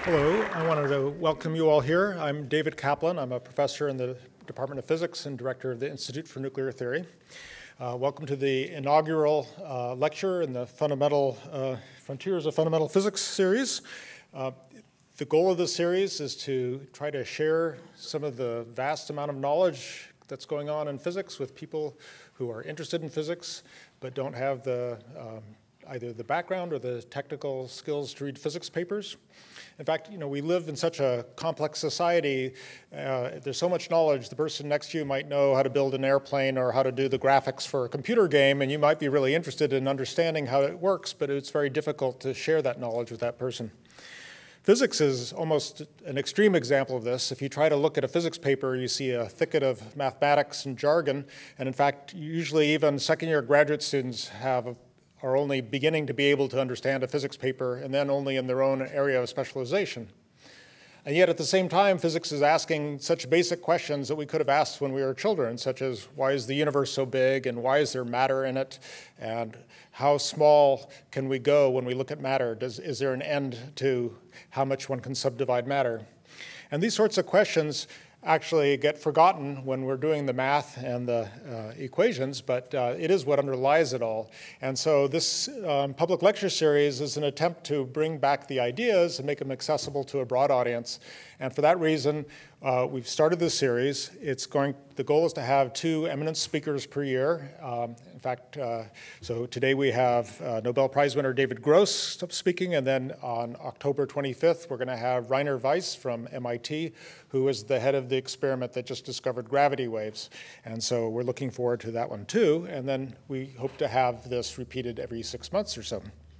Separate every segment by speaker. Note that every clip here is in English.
Speaker 1: Hello, I wanted to welcome you all here. I'm David Kaplan. I'm a professor in the Department of Physics and director of the Institute for Nuclear Theory. Welcome to the inaugural lecture in the Frontiers of Fundamental Physics series. The goal of this series is to try to share some of the vast amount of knowledge that's going on in physics with people who are interested in physics but don't have either the background or the technical skills to read physics papers. In fact, we live in such a complex society. There's so much knowledge. The person next to you might know how to build an airplane or how to do the graphics for a computer game, and you might be really interested in understanding how it works, but it's very difficult to share that knowledge with that person. Physics is almost an extreme example of this. If you try to look at a physics paper, you see a thicket of mathematics and jargon, and in fact, usually even second-year graduate students are only beginning to be able to understand a physics paper, and then only in their own area of specialization. And yet at the same time, physics is asking such basic questions that we could have asked when we were children, such as why is the universe so big, and why is there matter in it, and how small can we go when we look at matter? Is there an end to how much one can subdivide matter? And these sorts of questions actually get forgotten when we're doing the math and the equations, but it is what underlies it all. And so this public lecture series is an attempt to bring back the ideas and make them accessible to a broad audience. And for that reason, we've started this series. The goal is to have 2 eminent speakers per year. In fact, so today we have Nobel Prize winner David Gross speaking, and then on October 25th, we're going to have Rainer Weiss from MIT, who is the head of the experiment that just discovered gravity waves. And so we're looking forward to that one too, and then we hope to have this repeated every 6 months or so.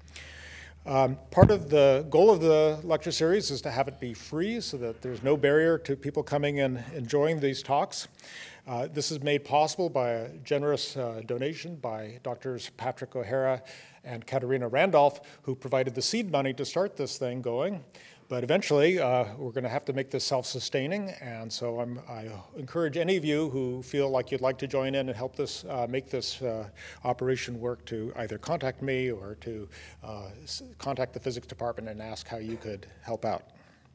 Speaker 1: Part of the goal of the lecture series is to have it be free so that there's no barrier to people coming and enjoying these talks. This is made possible by a generous donation by Drs. Patrick O'Hara and Katerina Randolph, who provided the seed money to start this thing going. But eventually, we're going to have to make this self-sustaining, and so I encourage any of you who feel like you'd like to join in and help this make this operation work to either contact me or to contact the physics department and ask how you could help out.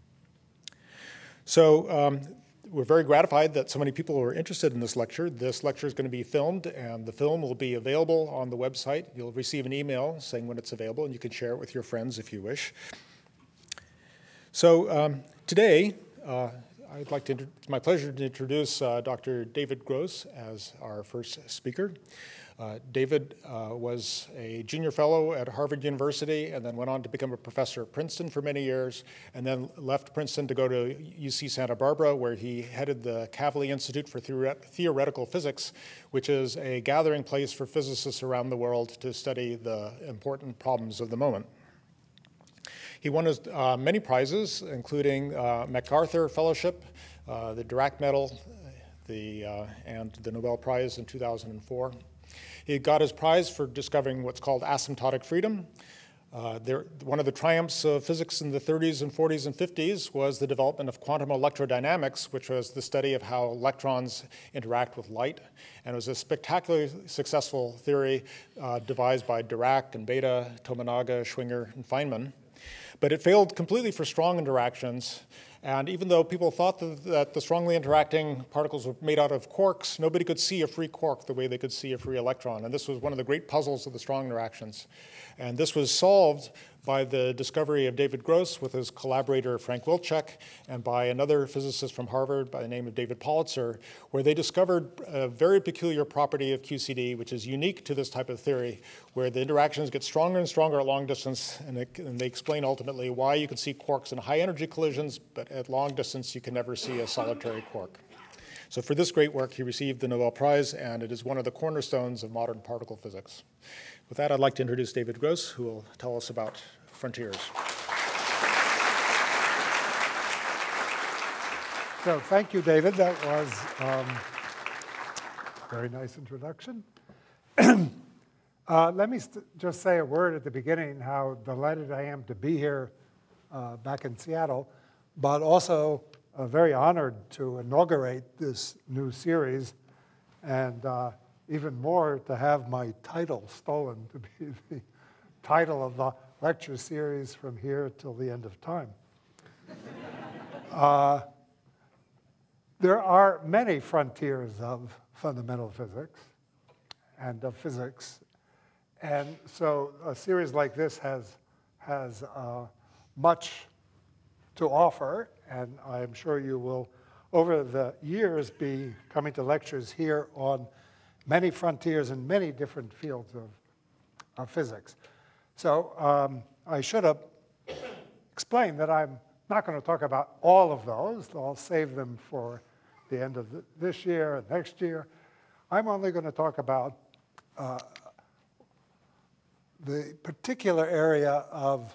Speaker 1: So we're very gratified that so many people are interested in this lecture. This lecture is going to be filmed, and the film will be available on the website. You'll receive an email saying when it's available, and you can share it with your friends if you wish. So today, it's my pleasure to introduce Dr. David Gross as our first speaker. David was a junior fellow at Harvard University and then went on to become a professor at Princeton for many years, and then left Princeton to go to UC Santa Barbara, where he headed the Kavli Institute for Theoretical Physics, which is a gathering place for physicists around the world to study the important problems of the moment. He won many prizes, including MacArthur Fellowship, the Dirac Medal, and the Nobel Prize in 2004. He got his prize for discovering what's called asymptotic freedom. One of the triumphs of physics in the 30s and 40s and 50s was the development of quantum electrodynamics, which was the study of how electrons interact with light. And it was a spectacularly successful theory devised by Dirac and Bethe, Tominaga, Schwinger, and Feynman. But it failed completely for strong interactions. And even though people thought that the strongly interacting particles were made out of quarks, nobody could see a free quark the way they could see a free electron. And this was one of the great puzzles of the strong interactions. And this was solved by the discovery of David Gross with his collaborator Frank Wilczek, and by another physicist from Harvard by the name of David Politzer, where they discovered a very peculiar property of QCD, which is unique to this type of theory, where the interactions get stronger and stronger at long distance, and they explain ultimately why you can see quarks in high energy collisions, but at long distance you can never see a solitary quark. So for this great work, he received the Nobel Prize, and it is one of the cornerstones of modern particle physics. With that, I'd like to introduce David Gross, who will tell us about frontiers.
Speaker 2: So thank you, David. That was a very nice introduction. Let me just say a word at the beginning how delighted I am to be here back in Seattle, but also very honored to inaugurate this new series, and even more to have my title stolen to be the title of the lecture series from here till the end of time. There are many frontiers of fundamental physics and of physics. And so a series like this has much to offer. And I'm sure you will, over the years, be coming to lectures here on many frontiers in many different fields of physics. So I should have explained that I'm not going to talk about all of those. I'll save them for the end of this year and next year. I'm only going to talk about the particular area of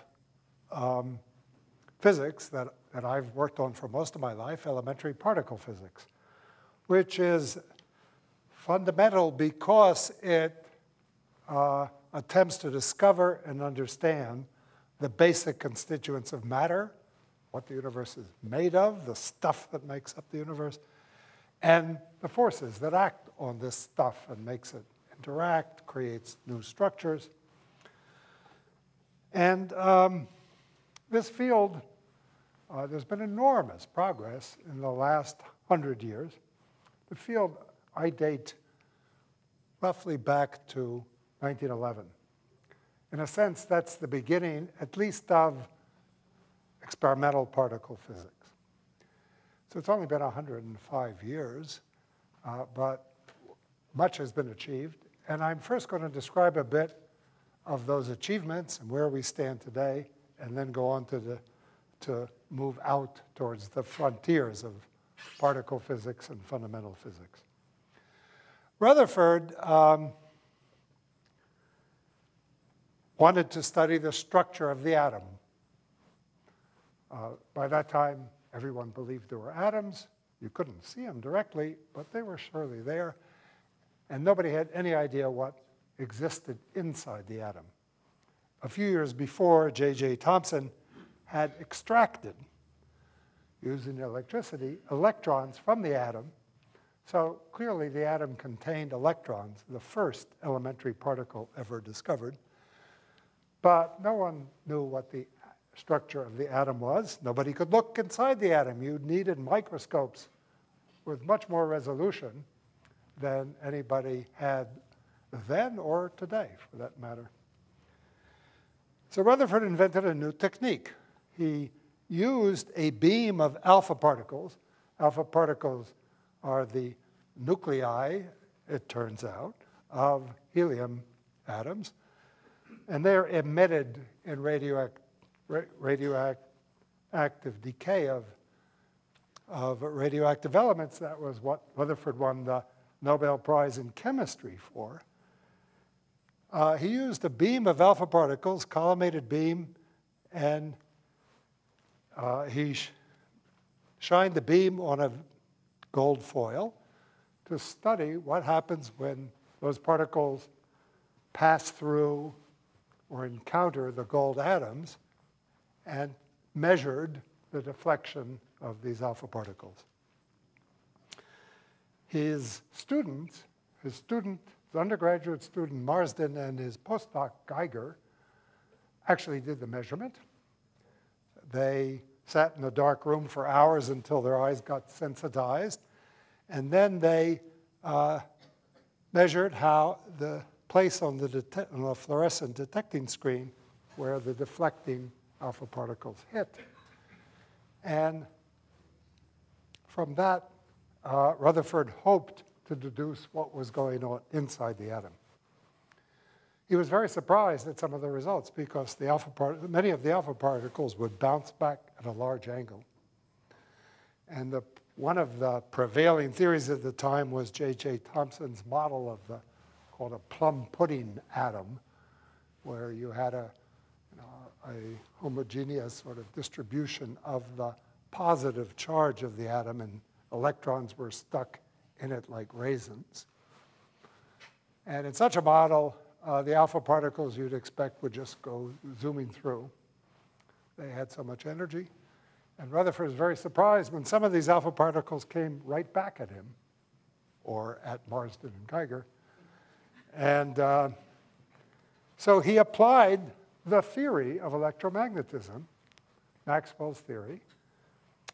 Speaker 2: physics that I've worked on for most of my life, elementary particle physics, which is fundamental because it attempts to discover and understand the basic constituents of matter, what the universe is made of, the stuff that makes up the universe, and the forces that act on this stuff and makes it interact, creates new structures. And this field, there's been enormous progress in the last 100 years. The field I date roughly back to 1911. In a sense, that's the beginning, at least of experimental particle physics. So it's only been 105 years, but much has been achieved. And I'm first going to describe a bit of those achievements and where we stand today, and then go on to move out towards the frontiers of particle physics and fundamental physics. Rutherford wanted to study the structure of the atom. By that time, everyone believed there were atoms. You couldn't see them directly, but they were surely there. And nobody had any idea what existed inside the atom. A few years before, J.J. Thomson had extracted, using electricity, electrons from the atom. So clearly the atom contained electrons, the first elementary particle ever discovered. But no one knew what the structure of the atom was. Nobody could look inside the atom. You needed microscopes with much more resolution than anybody had then or today, for that matter. So Rutherford invented a new technique. He used a beam of alpha particles. Alpha particles are the nuclei, it turns out, of helium atoms. And they're emitted in radioactive decay of radioactive elements. That was what Rutherford won the Nobel Prize in Chemistry for. He used a beam of alpha particles, collimated beam, and he shined the beam on a gold foil to study what happens when those particles pass through or encounter the gold atoms, and measured the deflection of these alpha particles. His undergraduate student Marsden and his postdoc Geiger actually did the measurement. They sat in a dark room for hours until their eyes got sensitized, and then they measured how the place on the fluorescent detecting screen where the deflecting alpha particles hit. And from that, Rutherford hoped to deduce what was going on inside the atom. He was very surprised at some of the results because many of the alpha particles would bounce back at a large angle. And one of the prevailing theories at the time was J.J. Thomson's model of called a plum pudding atom, where you had a homogeneous sort of distribution of the positive charge of the atom, and electrons were stuck in it like raisins. And in such a model, the alpha particles you'd expect would just go zooming through. They had so much energy. And Rutherford was very surprised when some of these alpha particles came right back at him, or at Marsden and Geiger. And so he applied the theory of electromagnetism, Maxwell's theory,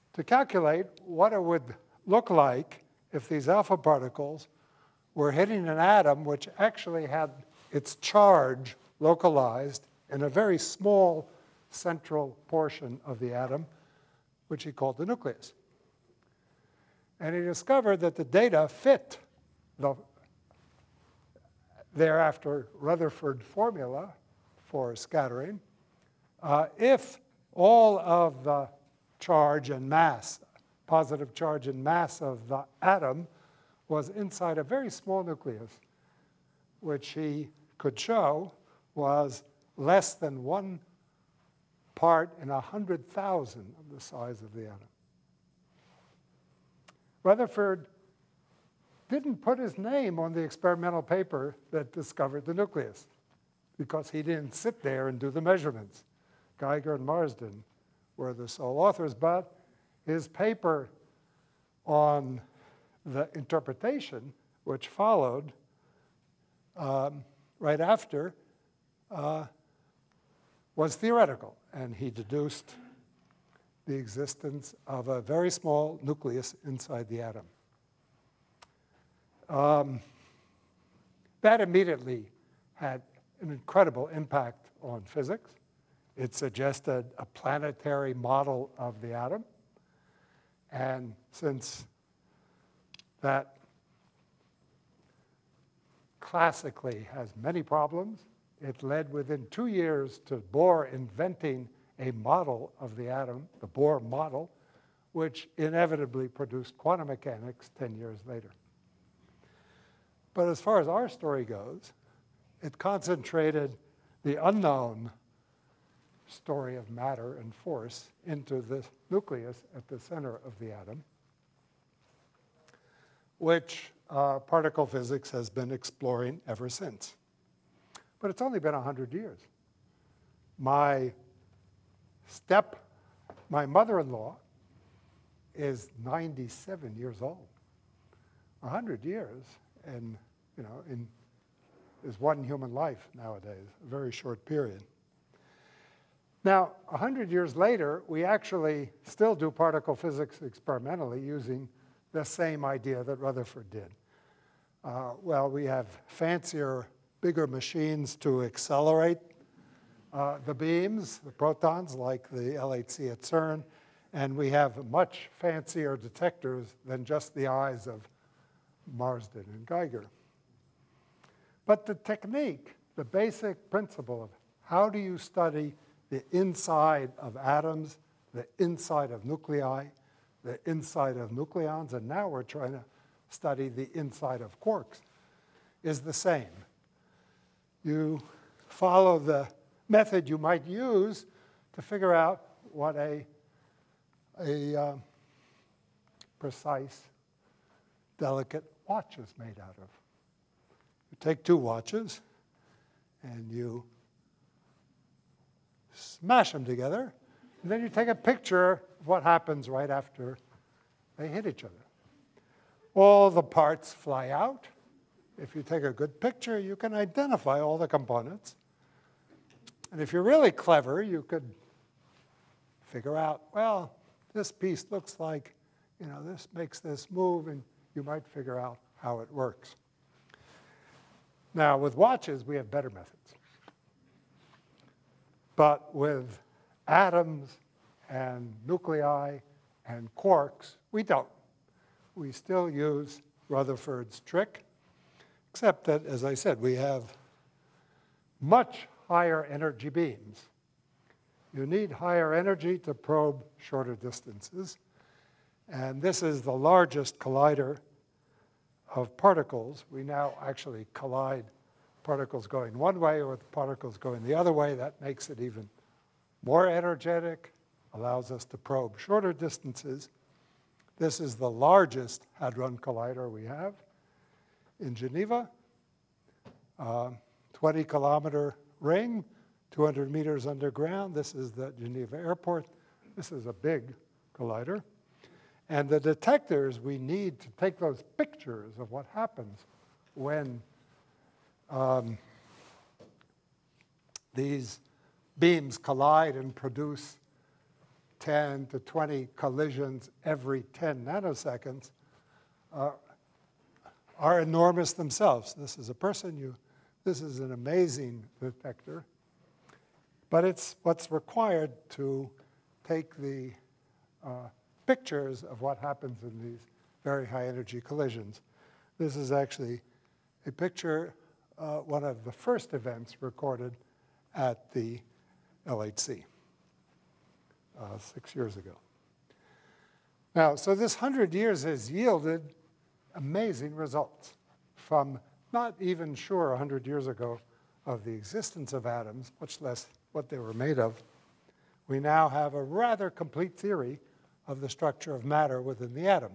Speaker 2: to calculate what it would look like if these alpha particles were hitting an atom which actually had its charge localized in a very small central portion of the atom, which he called the nucleus. And he discovered that the data fit the thereafter Rutherford formula for scattering if all of the charge and mass, positive charge and mass of the atom was inside a very small nucleus, which he could show was less than 1 part in 100,000 of the size of the atom. Rutherford didn't put his name on the experimental paper that discovered the nucleus because he didn't sit there and do the measurements. Geiger and Marsden were the sole authors, but his paper on the interpretation, which followed right after, was theoretical, and he deduced the existence of a very small nucleus inside the atom. That immediately had an incredible impact on physics. It suggested a planetary model of the atom. And since that classically has many problems, it led within 2 years to Bohr inventing a model of the atom, the Bohr model, which inevitably produced quantum mechanics 10 years later. But as far as our story goes, it concentrated the unknown story of matter and force into the nucleus at the center of the atom, which particle physics has been exploring ever since. But it's only been 100 years. My mother-in-law is 97 years old. 100 years, and is one human life nowadays, a very short period. Now, 100 years later, we actually still do particle physics experimentally using the same idea that Rutherford did. Well, we have fancier, bigger machines to accelerate the beams, the protons, like the LHC at CERN, and we have much fancier detectors than just the eyes of Marsden and Geiger. But the technique, the basic principle of how do you study the inside of atoms, the inside of nuclei, the inside of nucleons, and now we're trying to study the inside of quarks, is the same. You follow the method you might use to figure out what a precise, delicate watch is made out of. You take 2 watches and you smash them together, and then you take a picture of what happens right after they hit each other. All the parts fly out. If you take a good picture, you can identify all the components. And if you're really clever, you could figure out, well, this piece looks like, this makes this move, and you might figure out how it works. Now, with watches, we have better methods. But with atoms and nuclei and quarks, we don't. We still use Rutherford's trick, except that, as I said, we have much higher energy beams. You need higher energy to probe shorter distances. And this is the largest collider of particles. We now actually collide particles going one way or particles going the other way. That makes it even more energetic, allows us to probe shorter distances. This is the largest Hadron Collider we have in Geneva, 20-kilometer ring, 200 meters underground. This is the Geneva airport. This is a big collider. And the detectors we need to take those pictures of what happens when these beams collide and produce 10 to 20 collisions every 10 nanoseconds are enormous themselves. This is a person, this is an amazing detector, but it's what's required to take the pictures of what happens in these very high energy collisions. This is actually a picture, one of the first events recorded at the LHC 6 years ago. Now, so this 100 years has yielded amazing results from not even sure 100 years ago of the existence of atoms, much less what they were made of. We now have a rather complete theory of the structure of matter within the atom.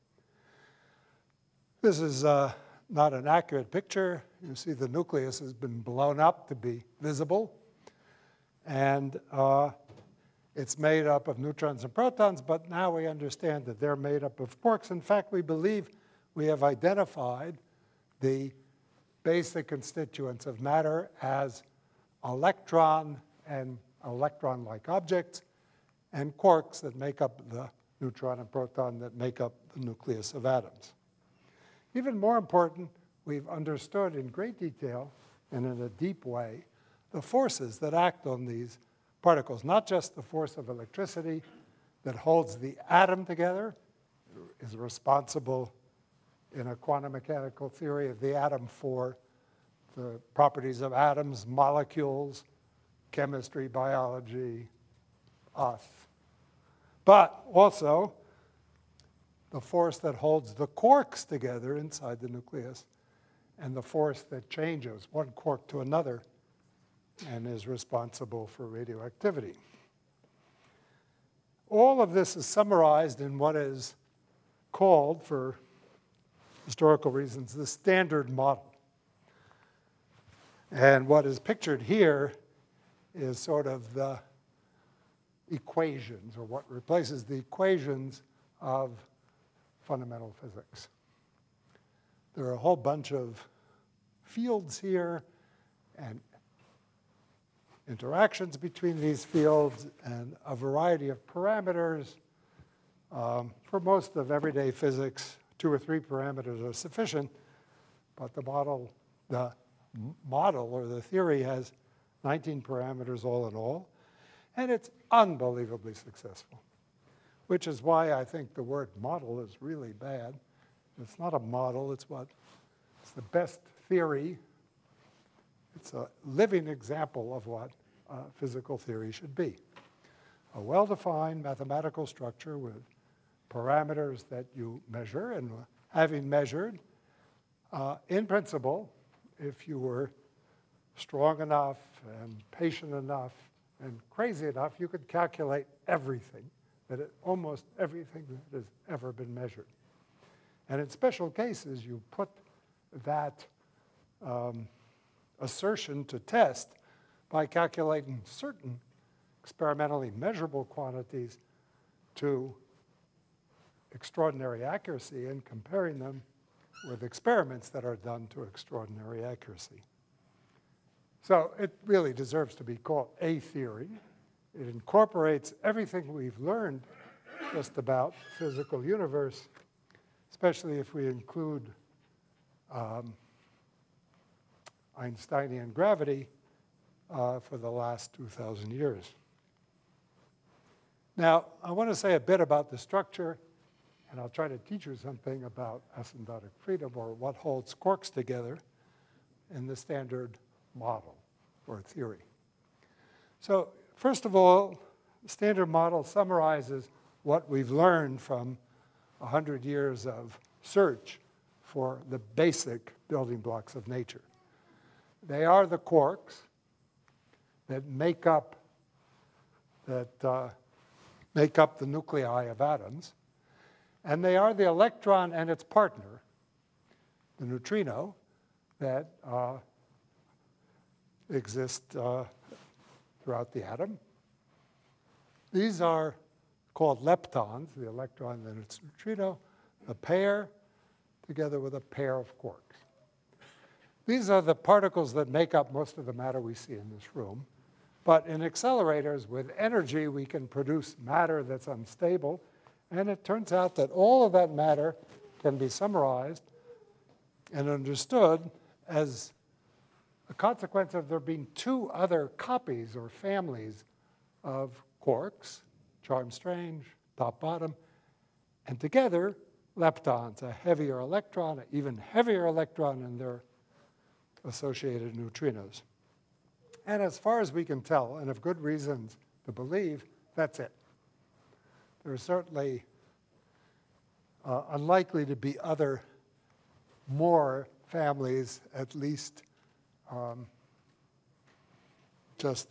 Speaker 2: This is not an accurate picture. You see the nucleus has been blown up to be visible. And it's made up of neutrons and protons, but now we understand that they're made up of quarks. In fact, we believe we have identified the basic constituents of matter as electron and electron-like objects, and quarks that make up the neutron and proton that make up the nucleus of atoms. Even more important, we've understood in great detail and in a deep way the forces that act on these particles, not just the force of electricity that holds the atom together, is responsible in a quantum mechanical theory of the atom for the properties of atoms, molecules, chemistry, biology, us. But also the force that holds the quarks together inside the nucleus and the force that changes one quark to another and is responsible for radioactivity. All of this is summarized in what is called, for historical reasons, the Standard Model. And what is pictured here is sort of the equations, or what replaces the equations of fundamental physics. There are a whole bunch of fields here and interactions between these fields and a variety of parameters. For most of everyday physics, 2 or 3 parameters are sufficient, but the model or the theory has 19 parameters all in all, and it's unbelievably successful, which is why I think the word model is really bad. It's not a model, it's the best theory. It's a living example of what physical theory should be. A well-defined mathematical structure with parameters that you measure, and having measured, in principle, if you were strong enough and patient enough and crazy enough, you could calculate everything, almost everything that has ever been measured. And in special cases, you put that assertion to test by calculating certain experimentally measurable quantities to extraordinary accuracy and comparing them with experiments that are done to extraordinary accuracy. So it really deserves to be called a theory. It incorporates everything we've learned just about the physical universe, especially if we include Einsteinian gravity for the last 2,000 years. Now, I want to say a bit about the structure, and I'll try to teach you something about asymptotic freedom, or what holds quarks together in the Standard Model or theory. So first of all, the Standard Model summarizes what we've learned from 100 years of search for the basic building blocks of nature. They are the quarks that make up the nuclei of atoms, and they are the electron and its partner, the neutrino, that exist throughout the atom. These are called leptons, the electron and its neutrino, a pair together with a pair of quarks. These are the particles that make up most of the matter we see in this room. But in accelerators with energy, we can produce matter that's unstable. And it turns out that all of that matter can be summarized and understood as a consequence of there being two other copies or families of quarks, charm-strange, top-bottom, and together, leptons, a heavier electron, an even heavier electron, and their associated neutrinos. And as far as we can tell, and of good reasons to believe, that's it. There are certainly unlikely to be other, more families, at least just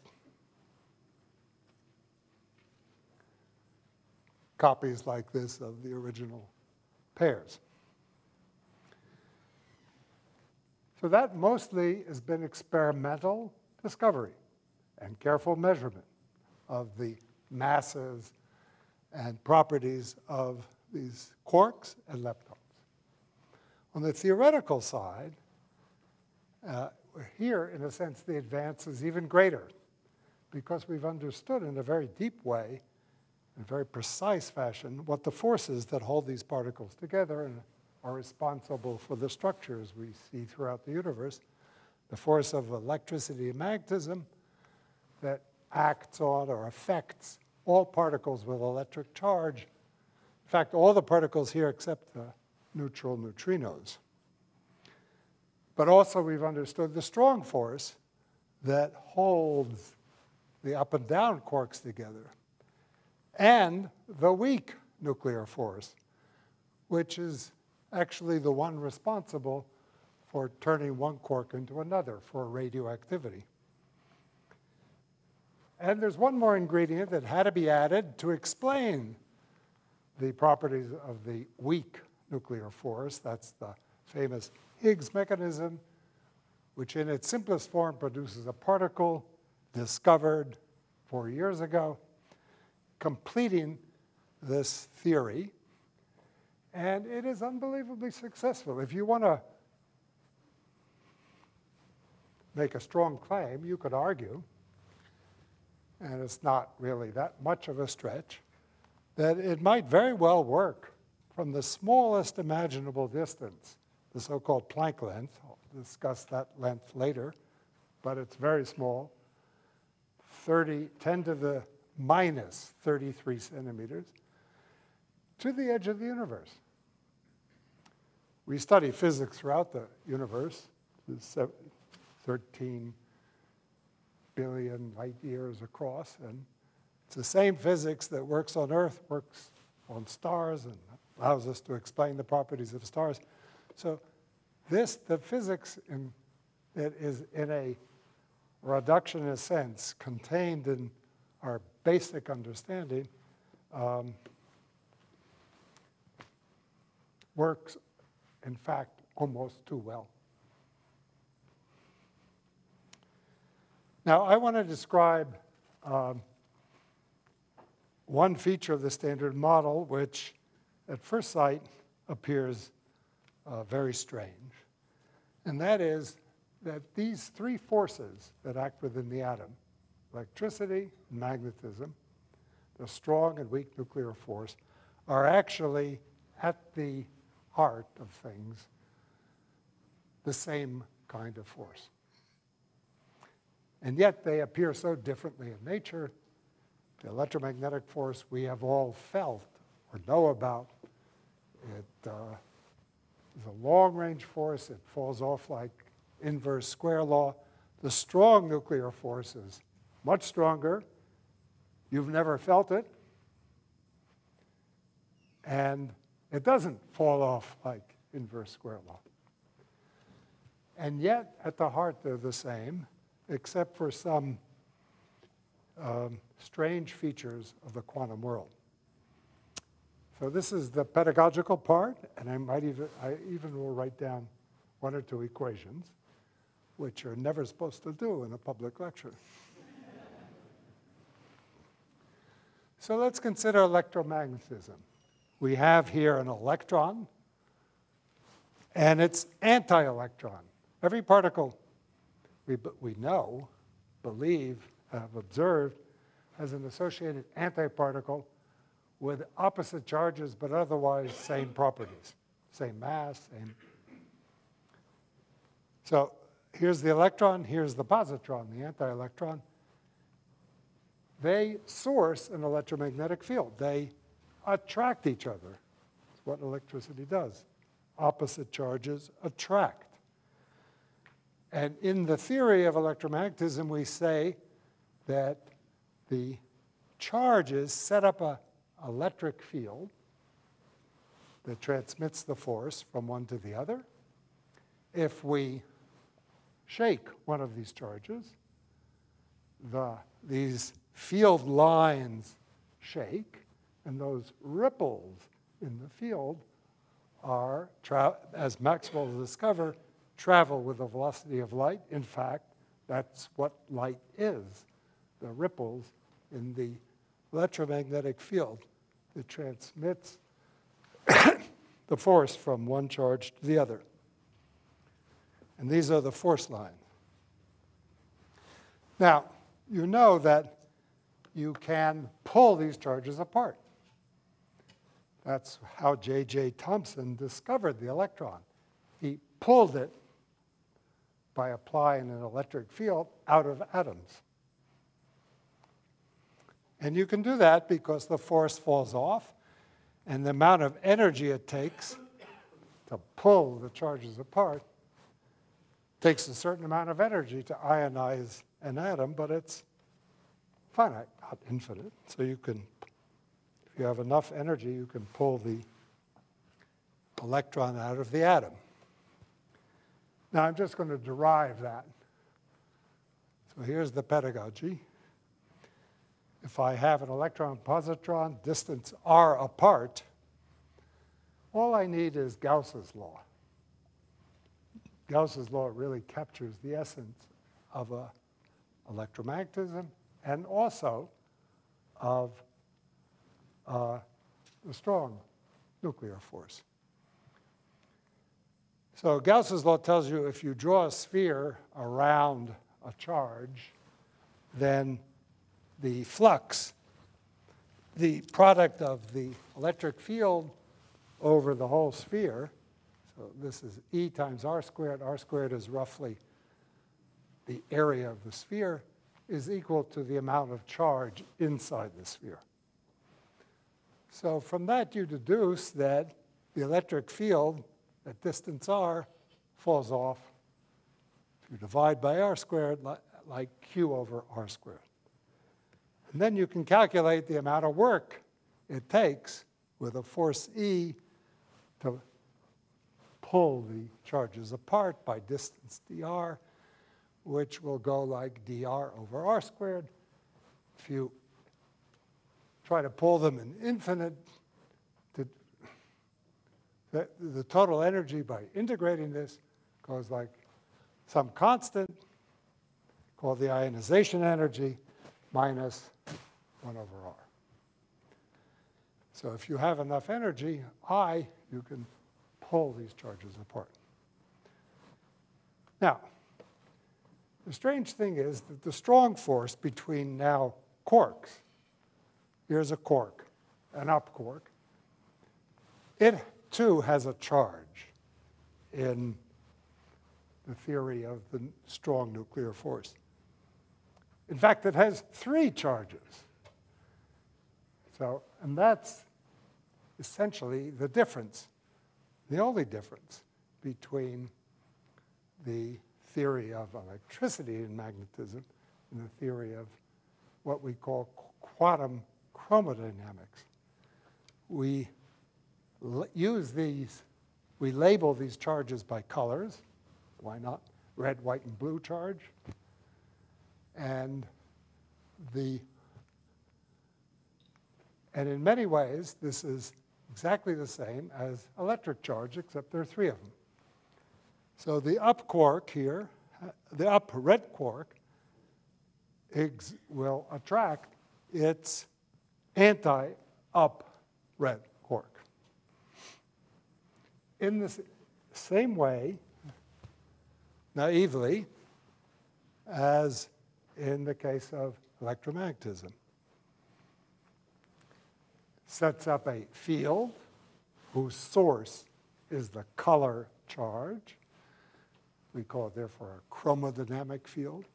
Speaker 2: copies like this of the original pairs. So that mostly has been experimental discovery and careful measurement of the masses and properties of these quarks and leptons. On the theoretical side, here, in a sense, the advance is even greater because we've understood in a very deep way, in a very precise fashion, what the forces that hold these particles together and are responsible for the structures we see throughout the universe. The force of electricity and magnetism that acts on or affects all particles with electric charge. In fact, all the particles here except the neutral neutrinos. But also we've understood the strong force that holds the up and down quarks together, and the weak nuclear force, which is actually the one responsible for turning one quark into another for radioactivity. And there's one more ingredient that had to be added to explain the properties of the weak nuclear force. That's the famous Higgs mechanism, which in its simplest form produces a particle discovered 4 years ago, completing this theory. And it is unbelievably successful. If you want to make a strong claim, you could argue, and it's not really that much of a stretch, that it might very well work from the smallest imaginable distance, the so-called Planck length. I'll discuss that length later, but it's very small, 10 to the minus 33 centimeters, to the edge of the universe. We study physics throughout the universe, 13 billion light years across, and it's the same physics that works on Earth, works on stars, and allows us to explain the properties of stars. So the physics that is in a reductionist sense contained in our basic understanding works, in fact, almost too well. Now, I want to describe one feature of the standard model, which at first sight appears very strange. And that is that these three forces that act within the atom, electricity, magnetism, the strong and weak nuclear force, are actually at the heart of things the same kind of force. And yet they appear so differently in nature. The electromagnetic force we have all felt or know about. It is a long-range force. It falls off like inverse square law. The strong nuclear force is much stronger. You've never felt it. And it doesn't fall off like inverse square law. And yet, at the heart, they're the same, except for some strange features of the quantum world. So this is the pedagogical part, and I even will write down one or two equations, which you're never supposed to do in a public lecture. So let's consider electromagnetism. We have here an electron, and it's anti-electron. Every particle we know, believe, have observed, has an associated antiparticle with opposite charges, but otherwise same properties, same mass, same. So here's the electron, here's the positron, the anti-electron. They source an electromagnetic field. They attract each other. That's what electricity does. Opposite charges attract. And in the theory of electromagnetism, we say that the charges set up an electric field that transmits the force from one to the other. If we shake one of these charges, these field lines shake, and those ripples in the field are, as Maxwell discovered, travel with the velocity of light. In fact, that's what light is, the ripples in the electromagnetic field that transmits the force from one charge to the other. And these are the force lines. Now, you know that you can pull these charges apart. That's how J.J. Thomson discovered the electron. He pulled it by applying an electric field out of atoms. And you can do that because the force falls off, and the amount of energy it takes to pull the charges apart takes a certain amount of energy to ionize an atom, but it's finite, not infinite. So you can, if you have enough energy, you can pull the electron out of the atom. Now I'm just going to derive that. So here's the pedagogy. If I have an electron-positron distance r apart, all I need is Gauss's law. Gauss's law really captures the essence of electromagnetism and also of the strong nuclear force. So Gauss's law tells you if you draw a sphere around a charge, then the flux, the product of the electric field over the whole sphere, so this is E times r squared is roughly the area of the sphere, is equal to the amount of charge inside the sphere. So from that you deduce that the electric field at distance r falls off if you divide by r squared like q over r squared. And then you can calculate the amount of work it takes with a force E to pull the charges apart by distance dr, which will go like dr over r squared. If you try to pull them in infinite, the total energy by integrating this goes like some constant called the ionization energy minus 1 over r. So if you have enough energy, I, you can pull these charges apart. Now, the strange thing is that the strong force between now quarks, here's a quark, an up quark, it too has a charge in the theory of the strong nuclear force. In fact, it has 3 charges. So, and that's essentially the difference, the only difference between the theory of electricity and magnetism and the theory of what we call quantum chromodynamics. We use these, we label these charges by colors. Why not? Red, white, and blue charge. And in many ways, this is exactly the same as electric charge, except there are 3 of them. So the up quark here, the up red quark, will attract its anti-up red quark. In the same way, naively, as in the case of electromagnetism. Sets up a field whose source is the color charge. We call it, therefore, a chromodynamic field.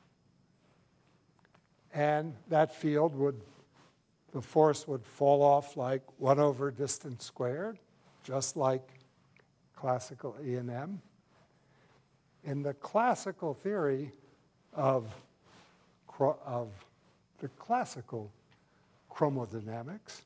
Speaker 2: And that field the force would fall off like 1 over distance squared, just like classical E&M. In the classical theory of the classical chromodynamics,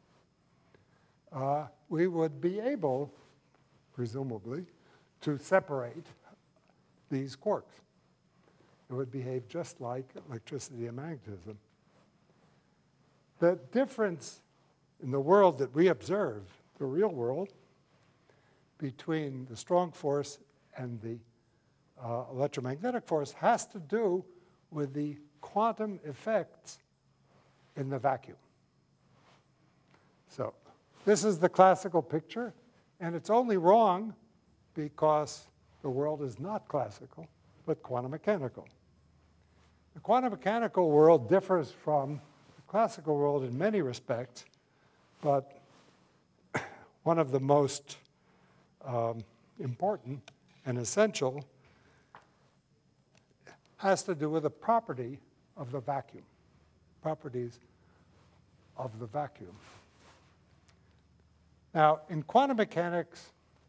Speaker 2: we would be able, presumably, to separate these quarks. It would behave just like electricity and magnetism. The difference in the world that we observe, the real world, between the strong force and the electromagnetic force has to do with the quantum effects in the vacuum. So this is the classical picture, and it's only wrong because the world is not classical, but quantum mechanical. The quantum mechanical world differs from the classical world in many respects, but one of the most important and essential has to do with the property of the vacuum, properties of the vacuum. Now, in quantum mechanics,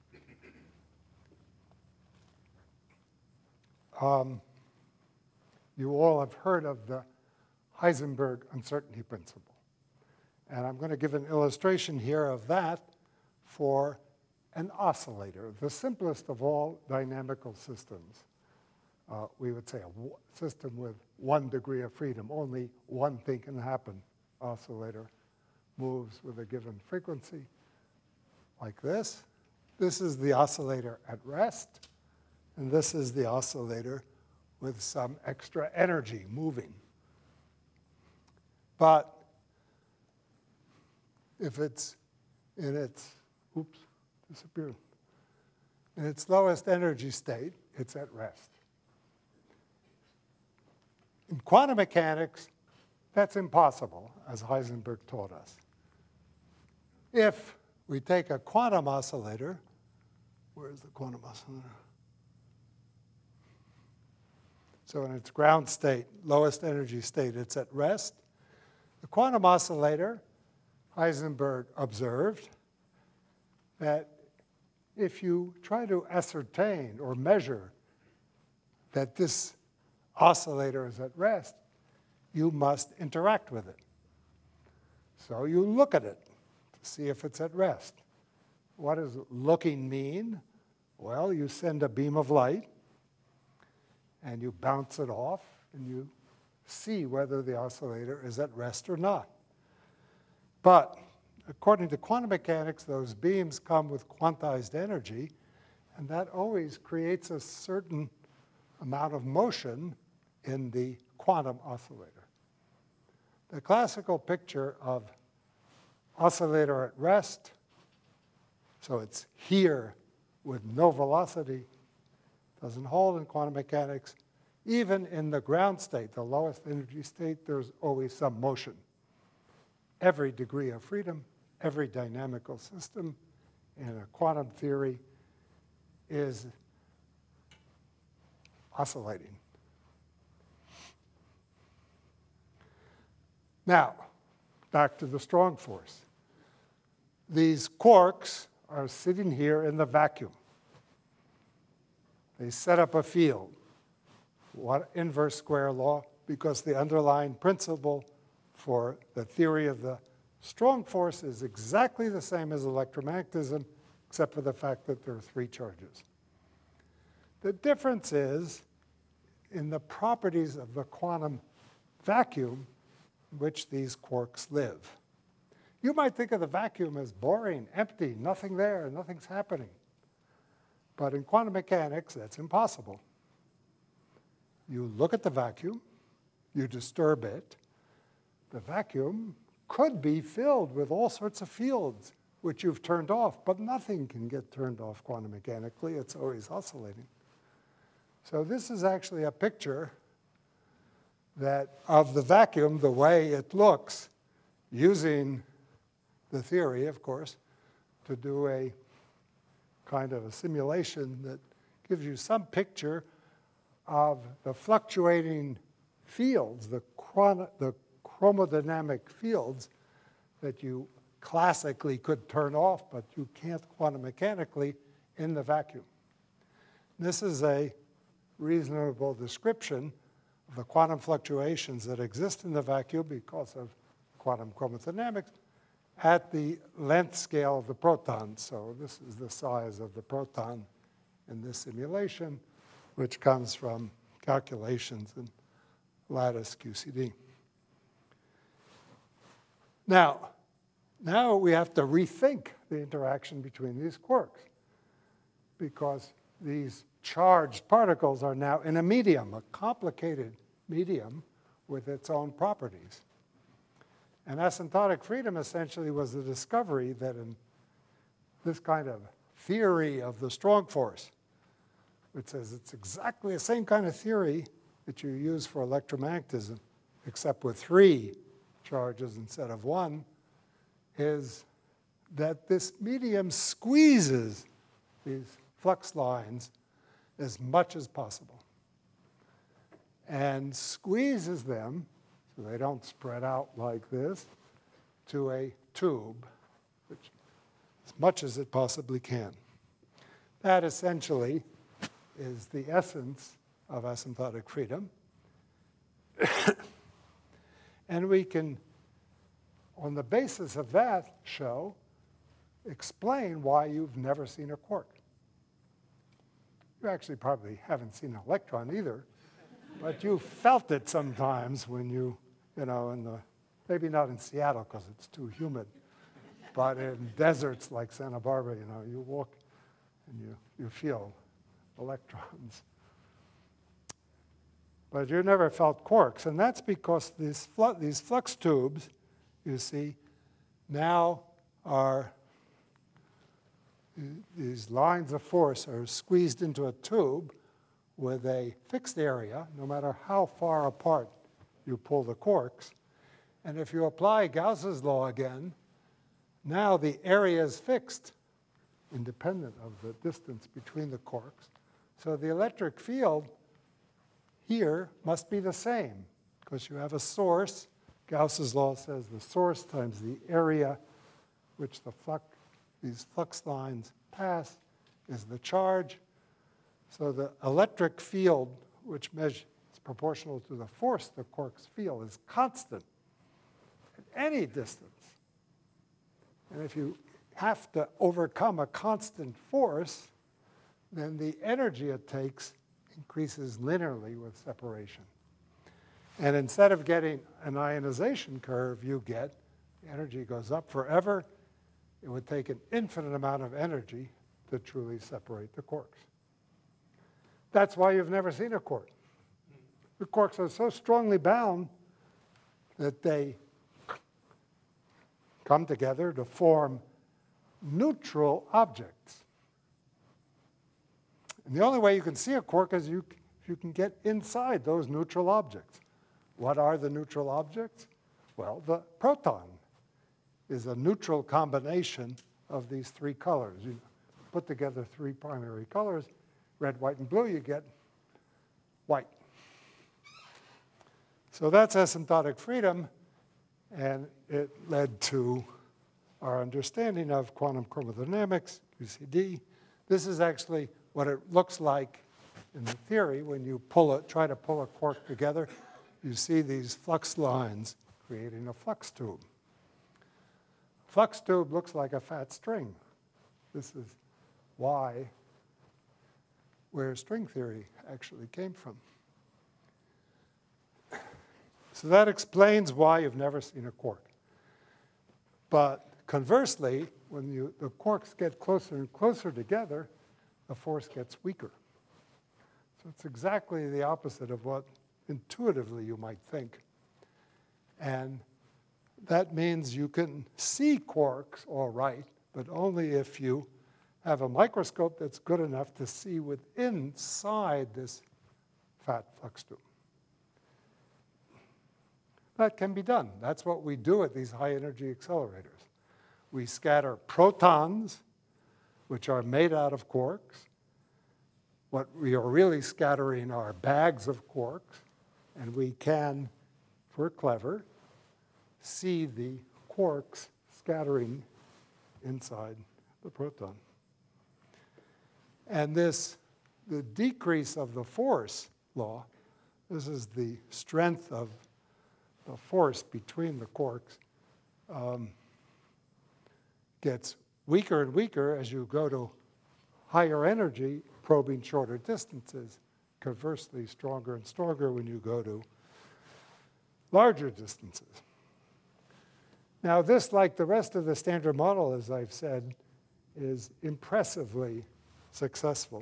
Speaker 2: you all have heard of the Heisenberg uncertainty principle. And I'm going to give an illustration here of that for an oscillator, the simplest of all dynamical systems. We would say a system with 1 degree of freedom. Only one thing can happen. Oscillator moves with a given frequency like this. This is the oscillator at rest. And this is the oscillator with some extra energy moving. But if it's in its, oops, disappeared. In its lowest energy state, it's at rest. In quantum mechanics, that's impossible, as Heisenberg taught us. If we take a quantum oscillator, where's the quantum oscillator? So in its ground state, lowest energy state, it's at rest. The quantum oscillator, Heisenberg observed that if you try to ascertain or measure that this oscillator is at rest, you must interact with it. So you look at it to see if it's at rest. What does looking mean? Well, you send a beam of light, and you bounce it off, and you see whether the oscillator is at rest or not. But according to quantum mechanics, those beams come with quantized energy, and that always creates a certain amount of motion in the quantum oscillator. The classical picture of oscillator at rest, so it's here with no velocity, doesn't hold in quantum mechanics. Even in the ground state, the lowest energy state, there's always some motion. Every degree of freedom, every dynamical system in a quantum theory is oscillating. Now, back to the strong force. These quarks are sitting here in the vacuum. They set up a field. What inverse square law? Because the underlying principle for the theory of the strong force is exactly the same as electromagnetism, except for the fact that there are 3 charges. The difference is in the properties of the quantum vacuum in which these quarks live. You might think of the vacuum as boring, empty, nothing there, nothing's happening. But in quantum mechanics, that's impossible. You look at the vacuum, you disturb it. The vacuum could be filled with all sorts of fields which you've turned off, but nothing can get turned off quantum mechanically. It's always oscillating. So this is actually a picture that of the vacuum, the way it looks, using the theory, of course, to do a kind of a simulation that gives you some picture of the fluctuating fields, the chromodynamic fields that you classically could turn off, but you can't quantum mechanically in the vacuum. This is a reasonable description of the quantum fluctuations that exist in the vacuum because of quantum chromodynamics at the length scale of the proton. So this is the size of the proton in this simulation, which comes from calculations in lattice QCD. Now we have to rethink the interaction between these quarks, because these charged particles are now in a medium, a complicated medium with its own properties. And asymptotic freedom essentially was the discovery that in this kind of theory of the strong force, which says it's exactly the same kind of theory that you use for electromagnetism, except with 3 charges instead of 1, is that this medium squeezes these flux lines as much as possible and squeezes them so they don't spread out like this to a tube, which, as much as it possibly can. That essentially is the essence of asymptotic freedom. And we can, on the basis of that, explain why you've never seen a quark. You actually probably haven't seen an electron either, but you felt it sometimes when you know, maybe not in Seattle because it's too humid, but in deserts like Santa Barbara, you walk and you feel electrons. But you never felt quarks, and that's because these flux tubes, you see, now are, these lines of force are squeezed into a tube with a fixed area, no matter how far apart you pull the quarks. And if you apply Gauss's law again, now the area is fixed, independent of the distance between the quarks. So the electric field here must be the same, because you have a source. Gauss's law says the source times the area which these flux lines pass is the charge. So the electric field, which is proportional to the force the quarks feel, is constant at any distance. And if you have to overcome a constant force, then the energy it takes increases linearly with separation. And instead of getting an ionization curve, you get the energy goes up forever. It would take an infinite amount of energy to truly separate the quarks. That's why you've never seen a quark. The quarks are so strongly bound that they come together to form neutral objects. And the only way you can see a quark is if you can get inside those neutral objects. What are the neutral objects? Well, the proton is a neutral combination of these 3 colors. You put together 3 primary colors, red, white, and blue, you get white. So that's asymptotic freedom, and it led to our understanding of quantum chromodynamics, QCD. This is actually what it looks like in the theory when you try to pull a quark together. You see these flux lines creating a flux tube. Flux tube looks like a fat string. This is where string theory actually came from. So that explains why you've never seen a quark. But conversely, when the quarks get closer and closer together, the force gets weaker. So it's exactly the opposite of what intuitively you might think. And that means you can see quarks all right, but only if you have a microscope that's good enough to see inside this fat flux tube. That can be done. That's what we do at these high-energy accelerators. We scatter protons, which are made out of quarks. What we are really scattering are bags of quarks, and we can, if we're clever, see the quarks scattering inside the proton. And the decrease of the force law, this is the strength of the force between the quarks, gets weaker and weaker as you go to higher energy, probing shorter distances. Conversely, stronger and stronger when you go to larger distances. Now this, like the rest of the Standard Model, as I've said, is impressively successful.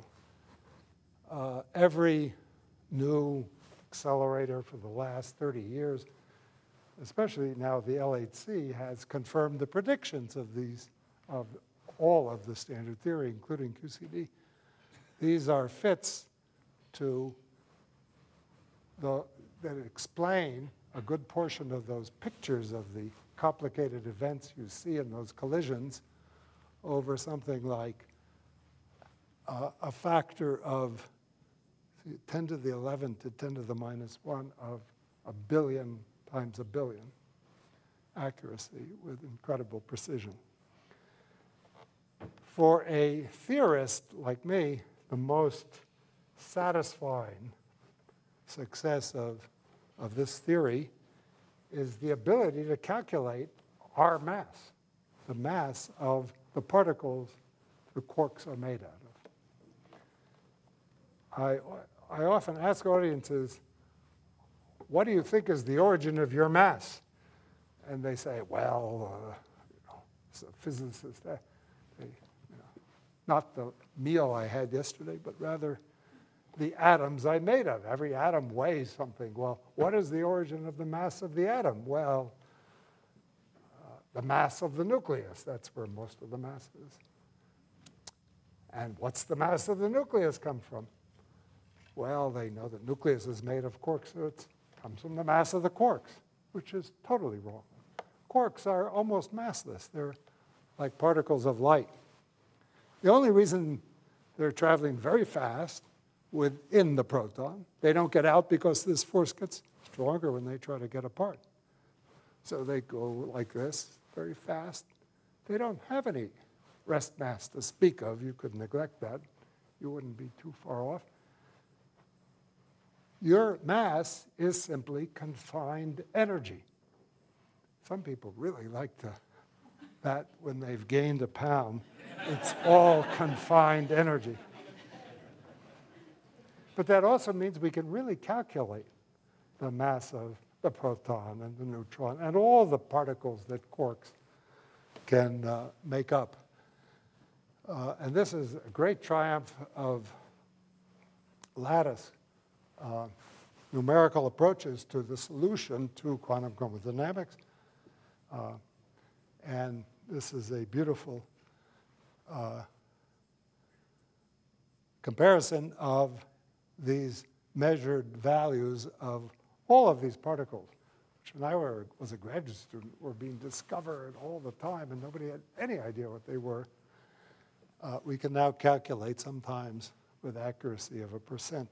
Speaker 2: Every new accelerator for the last 30 years, especially now the LHC, has confirmed the predictions of all of the standard theory, including QCD. These are fits that explain a good portion of those pictures of the complicated events you see in those collisions over something like a factor of 10 to the 11 to 10 to the minus 1 of a billion times a billion accuracy with incredible precision. For a theorist like me, the most satisfying success of this theory is the ability to calculate our mass, the mass of the particles the quarks are made out of. I often ask audiences, what do you think is the origin of your mass? And they say, well, it's a physicist, not the meal I had yesterday, but rather the atoms I made of. Every atom weighs something. Well, what is the origin of the mass of the atom? Well, the mass of the nucleus. That's where most of the mass is. And what's the mass of the nucleus come from? Well, they know the nucleus is made of quarks, so it comes from the mass of the quarks, which is totally wrong. Quarks are almost massless. They're like particles of light. The only reason they're traveling very fast within the proton, they don't get out because this force gets stronger when they try to get apart. So they go like this, very fast. They don't have any rest mass to speak of. You could neglect that. You wouldn't be too far off. Your mass is simply confined energy. Some people really like that when they've gained a pound. It's all confined energy. But that also means we can really calculate the mass of the proton and the neutron and all the particles that quarks can make up. And this is a great triumph of lattice numerical approaches to the solution to quantum chromodynamics. And this is a beautiful comparison of these measured values of all of these particles, which when I was a graduate student were being discovered all the time, and nobody had any idea what they were. We can now calculate sometimes with accuracy of 1%.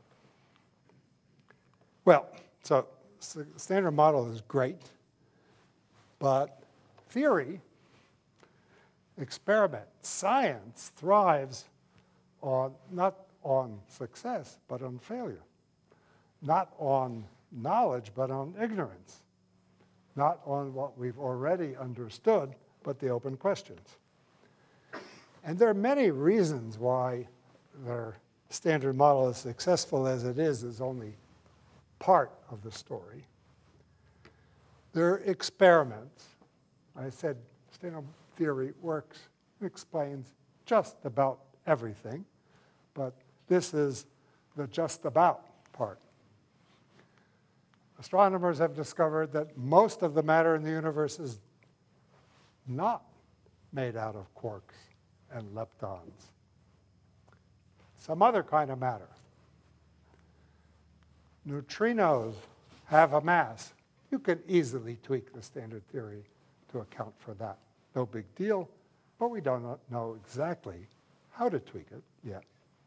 Speaker 2: Well, so Standard Model is great, but theory, experiment, science thrives on not on success, but on failure. Not on knowledge, but on ignorance. Not on what we've already understood, but the open questions. And there are many reasons why their Standard Model, as successful as it is only part of the story. There are experiments. I said standard theory works, explains just about everything, but this is the just about part. Astronomers have discovered that most of the matter in the universe is not made out of quarks and leptons. Some other kind of matter. Neutrinos have a mass, You can easily tweak the standard theory to account for that. No big deal, but we don't know exactly how to tweak it yet.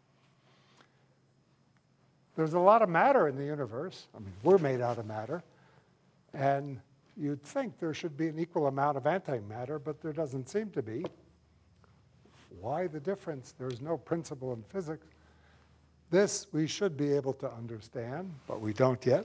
Speaker 2: There's a lot of matter in the universe. I mean, we're made out of matter. And you'd think there should be an equal amount of antimatter, but there doesn't seem to be. Why the difference? There's no principle in physics. This we should be able to understand, but we don't yet.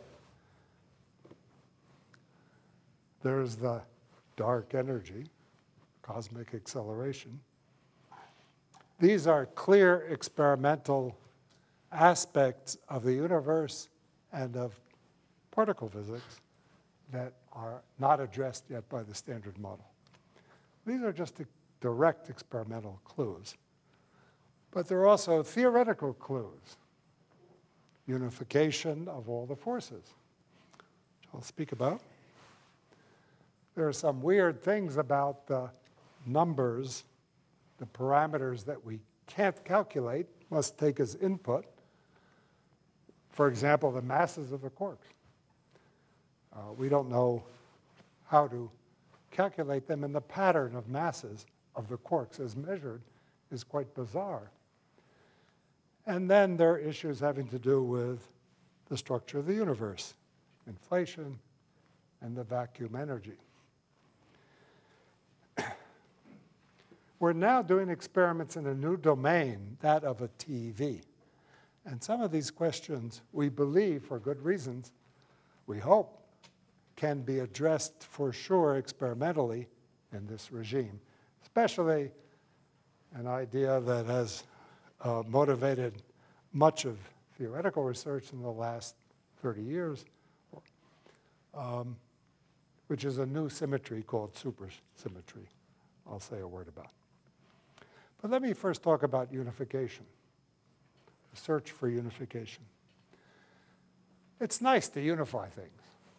Speaker 2: There's the dark energy, cosmic acceleration. These are clear experimental aspects of the universe and of particle physics that are not addressed yet by the standard model. These are just direct experimental clues. But there are also theoretical clues. Unification of all the forces, which I'll speak about. There are some weird things about the numbers, the parameters that we can't calculate, must take as input. For example, the masses of the quarks. We don't know how to calculate them, and the pattern of masses of the quarks as measured is quite bizarre. And then there are issues having to do with the structure of the universe, inflation, and the vacuum energy. We're now doing experiments in a new domain, that of a TV. And some of these questions, we believe, for good reasons, we hope, can be addressed for sure experimentally in this regime, especially an idea that has motivated much of theoretical research in the last 30 years, which is a new symmetry called supersymmetry. I'll say a word about. But let me first talk about unification, the search for unification. It's nice to unify things.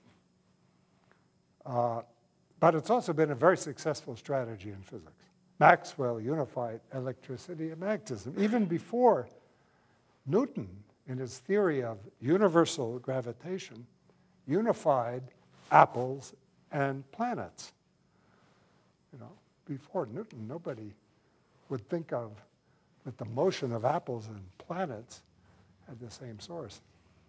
Speaker 2: But it's also been a very successful strategy in physics. Maxwell unified electricity and magnetism. Even before Newton, in his theory of universal gravitation, unified apples and planets. You know, before Newton, nobody would think of that the motion of apples and planets had the same source.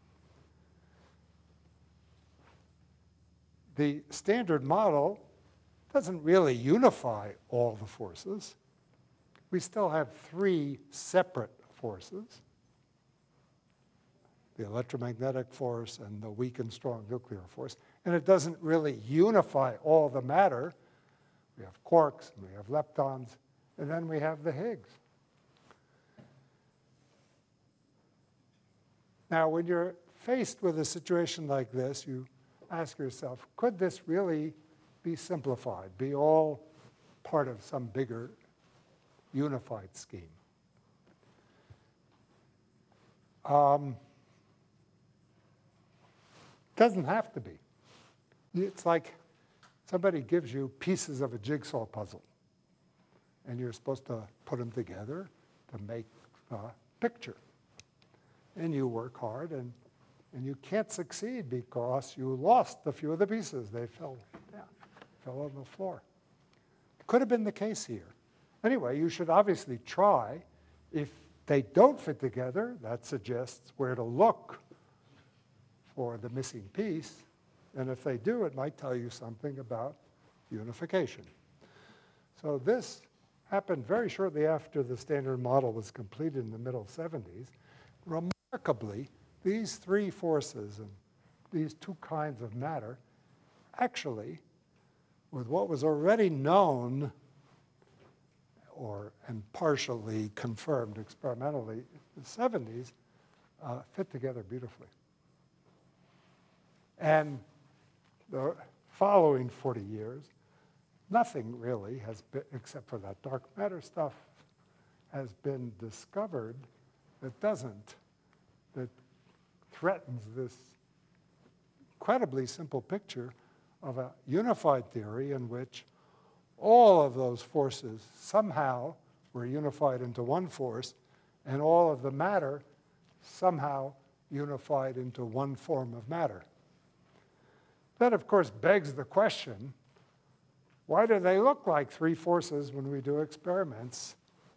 Speaker 2: The standard model doesn't really unify all the forces. We still have three separate forces: the electromagnetic force and the weak and strong nuclear force. And it doesn't really unify all the matter. We have quarks, and we have leptons, and then we have the Higgs. Now, when you're faced with a situation like this, you ask yourself, could this really be simplified, be all part of some bigger unified scheme? Doesn't have to be. It's like somebody gives you pieces of a jigsaw puzzle, and you're supposed to put them together to make a picture. And you work hard, and you can't succeed because you lost a few of the pieces. They fell on the floor. It could have been the case here. Anyway, you should obviously try. If they don't fit together, that suggests where to look for the missing piece. And if they do, it might tell you something about unification. So this happened very shortly after the standard model was completed in the middle 70s. Remarkably, these three forces and these two kinds of matter actually, with what was already known and partially confirmed experimentally in the 70s, fit together beautifully. And the following 40 years, nothing really has been, except for that dark matter stuff, has been discovered that threatens this incredibly simple picture of a unified theory in which all of those forces somehow were unified into one force, and all of the matter somehow unified into one form of matter. That, of course, begs the question, why do they look like three forces when we do experiments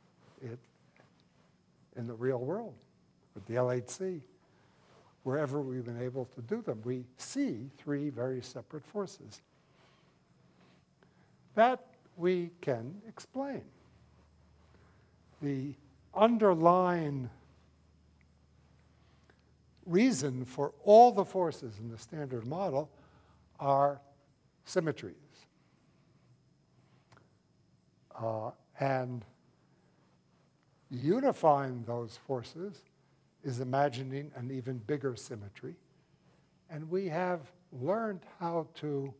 Speaker 2: in the real world, with the LHC? Wherever we've been able to do them, we see three very separate forces. That we can explain. The underlying reason for all the forces in the standard model are symmetries. And unifying those forces is imagining an even bigger symmetry. And we have learned how to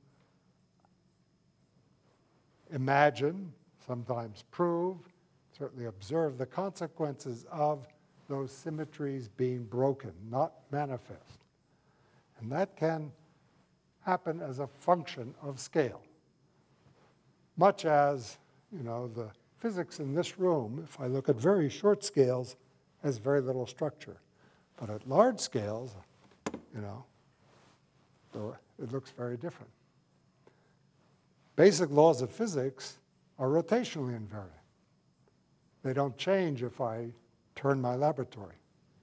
Speaker 2: imagine, sometimes prove, certainly observe the consequences of those symmetries being broken, not manifest. And that can happen as a function of scale. Much as, the physics in this room, if I look at very short scales, has very little structure. But at large scales, it looks very different. Basic laws of physics are rotationally invariant. They don't change if I turn my laboratory.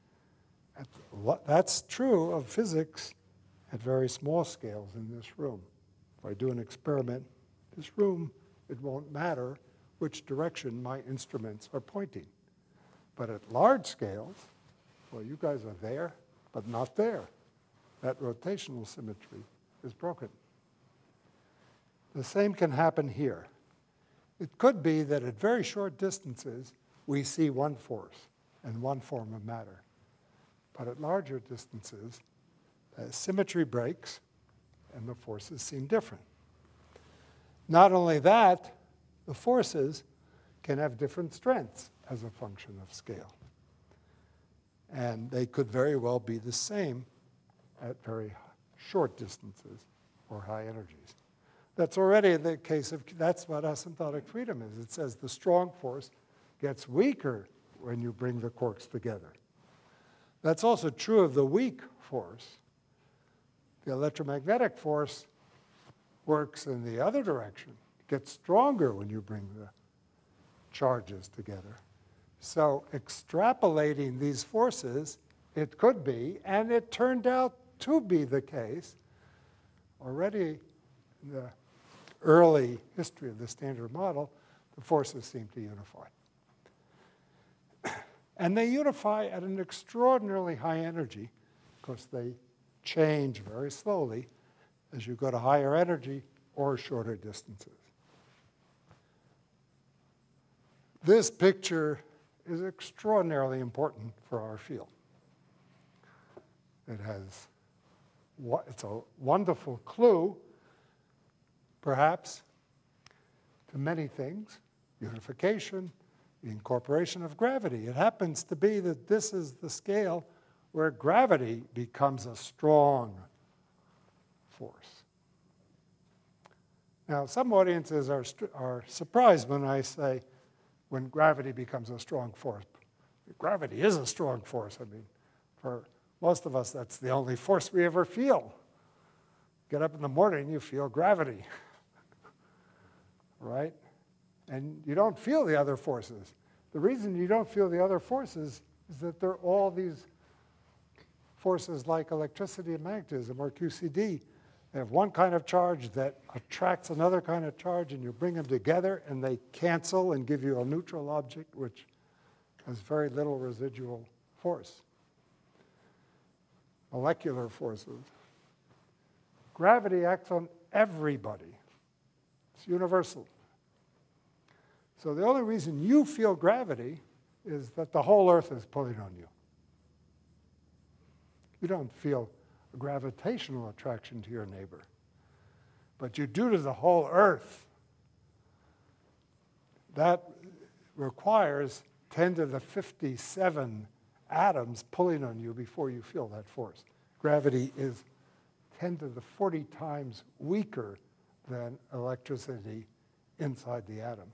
Speaker 2: That's true of physics at very small scales in this room. If I do an experiment in this room, it won't matter which direction my instruments are pointing. But at large scales, well, you guys are there, but not there. That rotational symmetry is broken. The same can happen here. It could be that at very short distances, we see one force and one form of matter. But at larger distances, symmetry breaks, and the forces seem different. Not only that, the forces can have different strengths as a function of scale. And they could very well be the same at very short distances or high energies. That's already the case of, that's what asymptotic freedom is. It says the strong force gets weaker when you bring the quarks together. That's also true of the weak force. The electromagnetic force works in the other direction. It gets stronger when you bring the charges together. So extrapolating these forces, it could be, and it turned out to be the case, already in the early history of the standard model, the forces seem to unify. And they unify at an extraordinarily high energy, because they change very slowly as you go to higher energy or shorter distances. This picture is extraordinarily important for our field. It's a wonderful clue, perhaps, to many things: unification, the incorporation of gravity. It happens to be that this is the scale where gravity becomes a strong force. Now, some audiences are surprised when I say, when gravity becomes a strong force. Gravity is a strong force. I mean, for most of us, that's the only force we ever feel. Get up in the morning, you feel gravity, right? And you don't feel the other forces. The reason you don't feel the other forces is that there are all these forces like electricity and magnetism, or QCD. They have one kind of charge that attracts another kind of charge, and you bring them together, and they cancel and give you a neutral object, which has very little residual force. Molecular forces. Gravity acts on everybody. It's universal. So the only reason you feel gravity is that the whole Earth is pulling on you. You don't feel a gravitational attraction to your neighbor, but you do to the whole Earth. That requires 10 to the 57 atoms pulling on you before you feel that force. Gravity is 10 to the 40 times weaker than electricity inside the atom.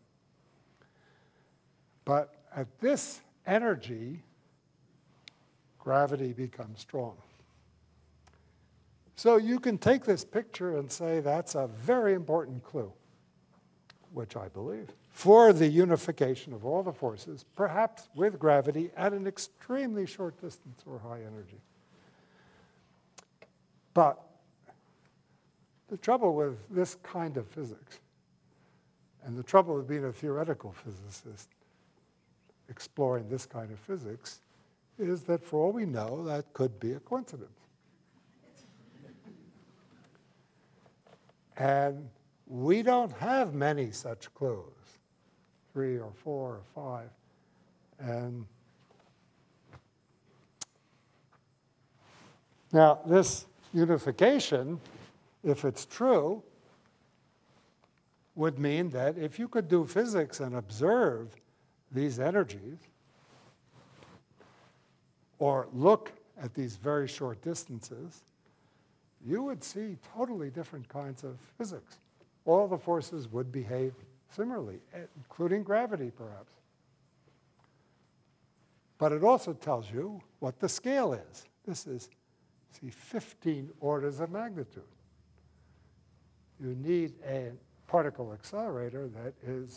Speaker 2: But at this energy, gravity becomes strong. So you can take this picture and say that's a very important clue, which I believe, for the unification of all the forces, perhaps with gravity at an extremely short distance or high energy. But the trouble with this kind of physics, and the trouble with being a theoretical physicist exploring this kind of physics, is that for all we know, that could be a coincidence. And we don't have many such clues, 3 or 4 or 5. And now this unification, if it's true, would mean that if you could do physics and observe these energies, or look at these very short distances, you would see totally different kinds of physics. All the forces would behave similarly, including gravity, perhaps. But it also tells you what the scale is. This is, see, 15 orders of magnitude. You need a particle accelerator that is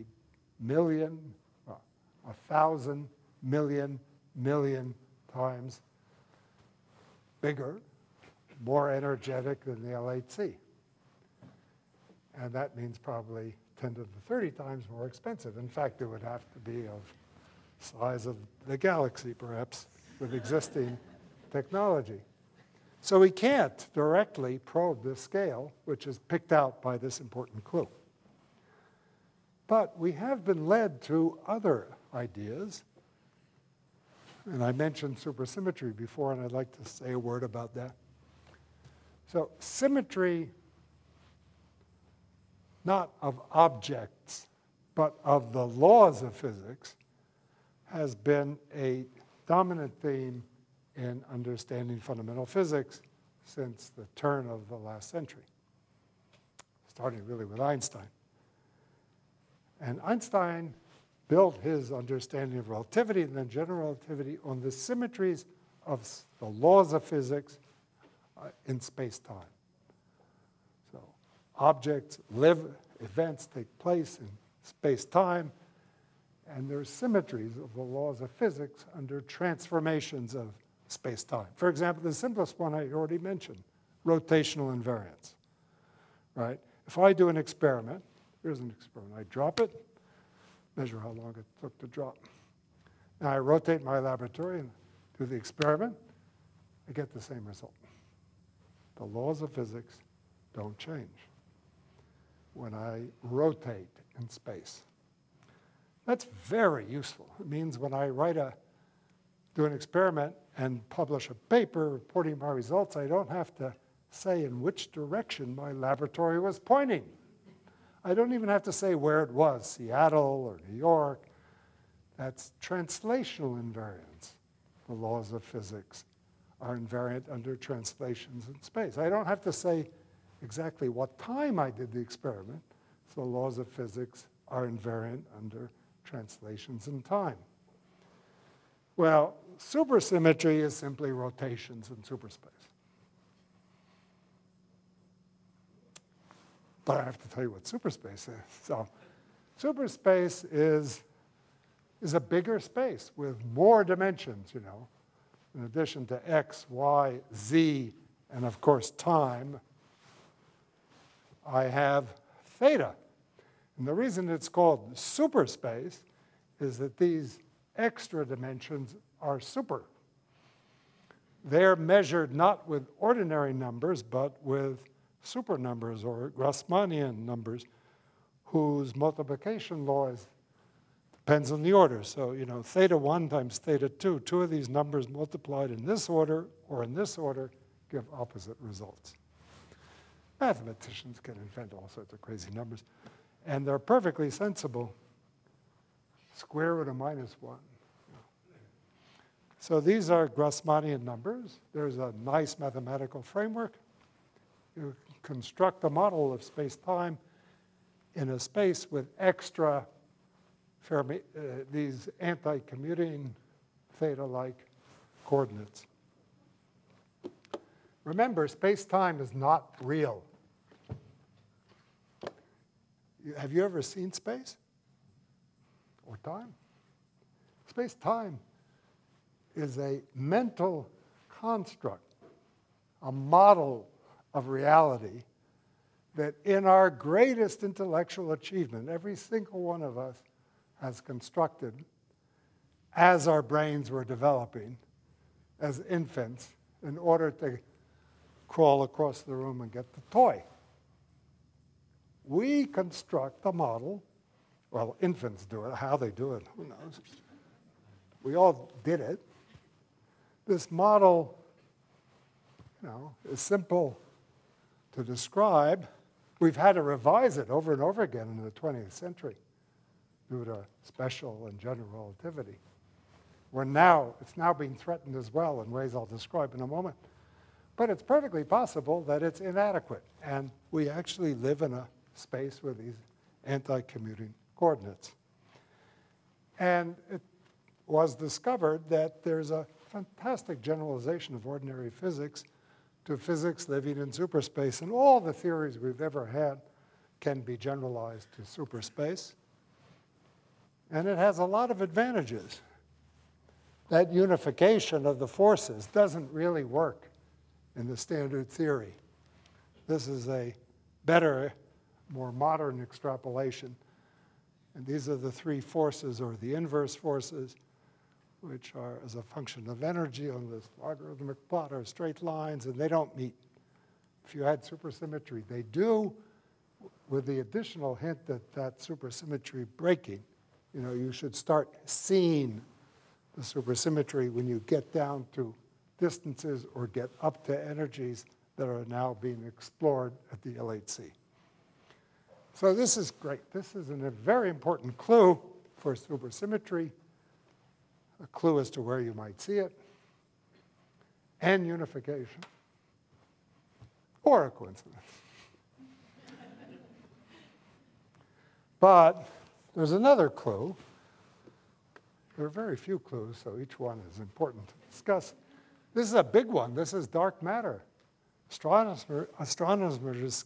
Speaker 2: 1,000 million times bigger, more energetic than the L8C. And that means probably 10 to the 30 times more expensive. In fact, it would have to be of size of the galaxy, perhaps, with existing technology. So we can't directly probe this scale, which is picked out by this important clue. But we have been led to other ideas. And I mentioned supersymmetry before, and I'd like to say a word about that. So symmetry, not of objects, but of the laws of physics, has been a dominant theme in understanding fundamental physics since the turn of the last century, starting really with Einstein. And Einstein built his understanding of relativity and then general relativity on the symmetries of the laws of physics in space-time. So objects live, events take place in space-time, and there's symmetries of the laws of physics under transformations of space-time. For example, the simplest one I already mentioned, rotational invariance, right? If I do an experiment, here's an experiment. I drop it, measure how long it took to drop. Now I rotate my laboratory and do the experiment. I get the same result. The laws of physics don't change when I rotate in space. That's very useful. It means when I do an experiment and publish a paper reporting my results, I don't have to say in which direction my laboratory was pointing. I don't even have to say where it was, Seattle or New York. That's translational invariance. The laws of physics are invariant under translations in space. I don't have to say exactly what time I did the experiment. So the laws of physics are invariant under translations in time. Well, supersymmetry is simply rotations in superspace. But I have to tell you what superspace is. So superspace is a bigger space with more dimensions, you know. In addition to X, Y, Z, and of course time, I have theta. And the reason it's called superspace is that these extra dimensions are super. They're measured not with ordinary numbers, but with super numbers or Grassmannian numbers whose multiplication law depends on the order. So, you know, theta 1 times theta 2, two of these numbers multiplied in this order or in this order give opposite results. Mathematicians can invent all sorts of crazy numbers, and they're perfectly sensible. Square root of minus 1. So these are Grassmannian numbers. There's a nice mathematical framework. You construct a model of space-time in a space with extra these anti-commuting theta-like coordinates. Remember, space-time is not real. Have you ever seen space or time? Space-time is a mental construct, a model of reality that in our greatest intellectual achievement, every single one of us has constructed as our brains were developing as infants in order to crawl across the room and get the toy. We construct the model. Well, infants do it. How they do it, who knows? We all did it. This model, is simple to describe. We've had to revise it over and over again in the 20th century due to special and general relativity. It's now being threatened as well in ways I'll describe in a moment. But it's perfectly possible that it's inadequate, and we actually live in a space with these anti-commuting coordinates. And it was discovered that there's a fantastic generalization of ordinary physics to physics living in superspace, and all the theories we've ever had can be generalized to superspace. And it has a lot of advantages. That unification of the forces doesn't really work in the standard theory. This is a better, more modern extrapolation. And these are the three forces, or the inverse forces, which are as a function of energy on this logarithmic plot are straight lines, and they don't meet. If you had supersymmetry, they do, with the additional hint that supersymmetry breaking, you should start seeing the supersymmetry when you get down to distances or get up to energies that are now being explored at the LHC. So this is great. This is a very important clue for supersymmetry, a clue as to where you might see it, and unification, or a coincidence. But there's another clue. There are very few clues, so each one is important to discuss. This is a big one. This is dark matter. Astronomers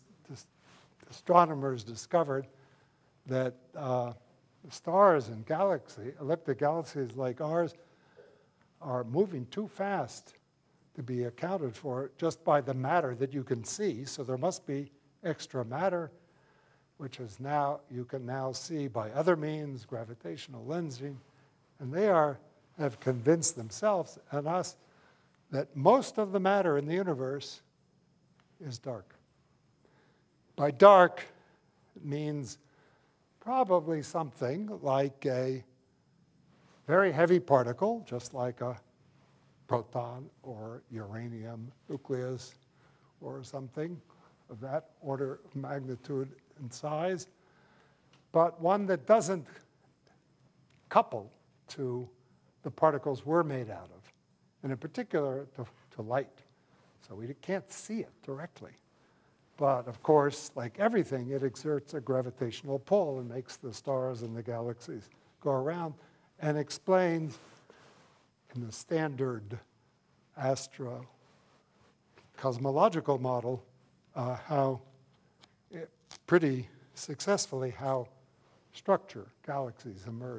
Speaker 2: discovered that stars and elliptic galaxies like ours, are moving too fast to be accounted for just by the matter that you can see. So there must be extra matter, which is you can now see by other means, gravitational lensing. And they have convinced themselves and us that most of the matter in the universe is dark. By dark, it means probably something like a very heavy particle, just like a proton or uranium nucleus or something of that order of magnitude and size, but one that doesn't couple to the particles we're made out of, and in particular to light. So we can't see it directly. But of course, like everything, it exerts a gravitational pull and makes the stars and the galaxies go around, and explains in the standard astro-cosmological model pretty successfully how galaxies emerge.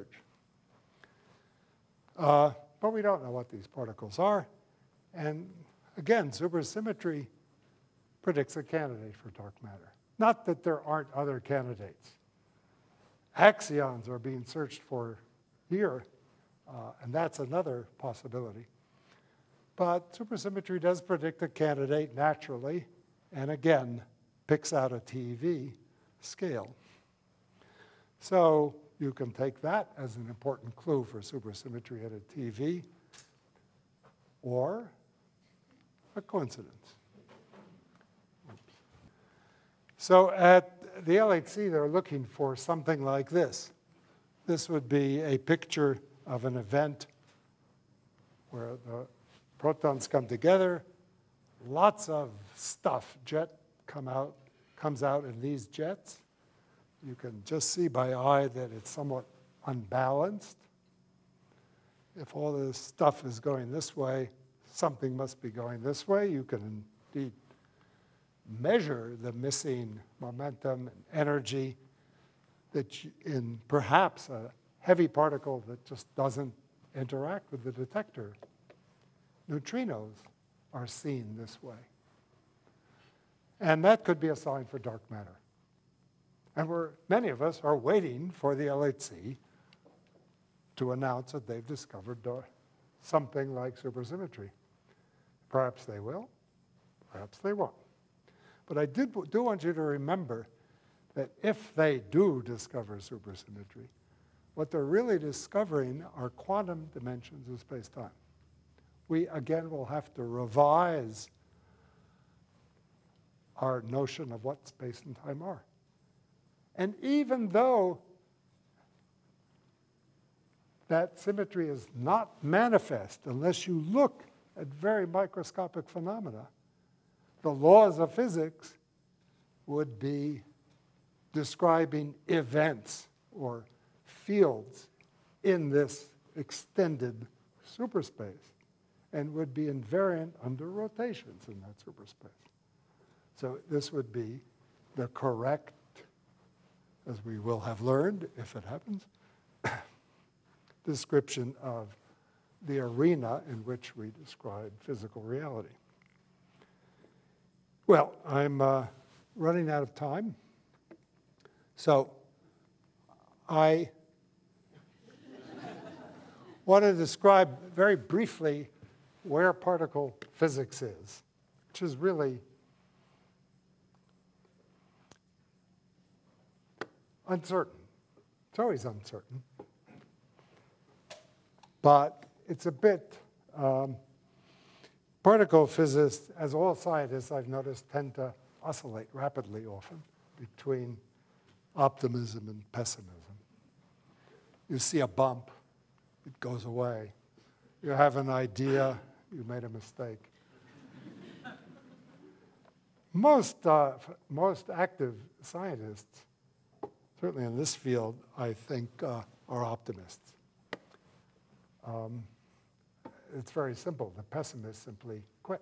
Speaker 2: But we don't know what these particles are. And again, supersymmetry predicts a candidate for dark matter. Not that there aren't other candidates. Axions are being searched for here, and that's another possibility. But supersymmetry does predict a candidate naturally, and again, picks out a TV scale. So you can take that as an important clue for supersymmetry at a TV, or a coincidence. Oops. So at the LHC, they're looking for something like this. This would be a picture of an event where the protons come together, lots of stuff, comes out in these jets. You can just see by eye that it's somewhat unbalanced. If all this stuff is going this way, something must be going this way. You can indeed measure the missing momentum and energy that in perhaps a heavy particle that just doesn't interact with the detector. Neutrinos are seen this way. And that could be a sign for dark matter. And many of us are waiting for the LHC to announce that they've discovered something like supersymmetry. Perhaps they will, perhaps they won't. But I do want you to remember that if they do discover supersymmetry, what they're really discovering are quantum dimensions of space-time. We, again, will have to revise our notion of what space and time are. And even though that symmetry is not manifest unless you look at very microscopic phenomena, the laws of physics would be describing events or fields in this extended superspace and would be invariant under rotations in that superspace. So this would be the correct, as we will have learned if it happens, description of the arena in which we describe physical reality. Well, I'm running out of time. So I want to describe very briefly where particle physics is, which is really uncertain. It's always uncertain. But it's a bit, particle physicists, as all scientists I've noticed, tend to oscillate rapidly often between optimism and pessimism. You see a bump, it goes away. You have an idea, you made a mistake. Most active scientists, certainly in this field, I think, are optimists. It's very simple. The pessimists simply quit.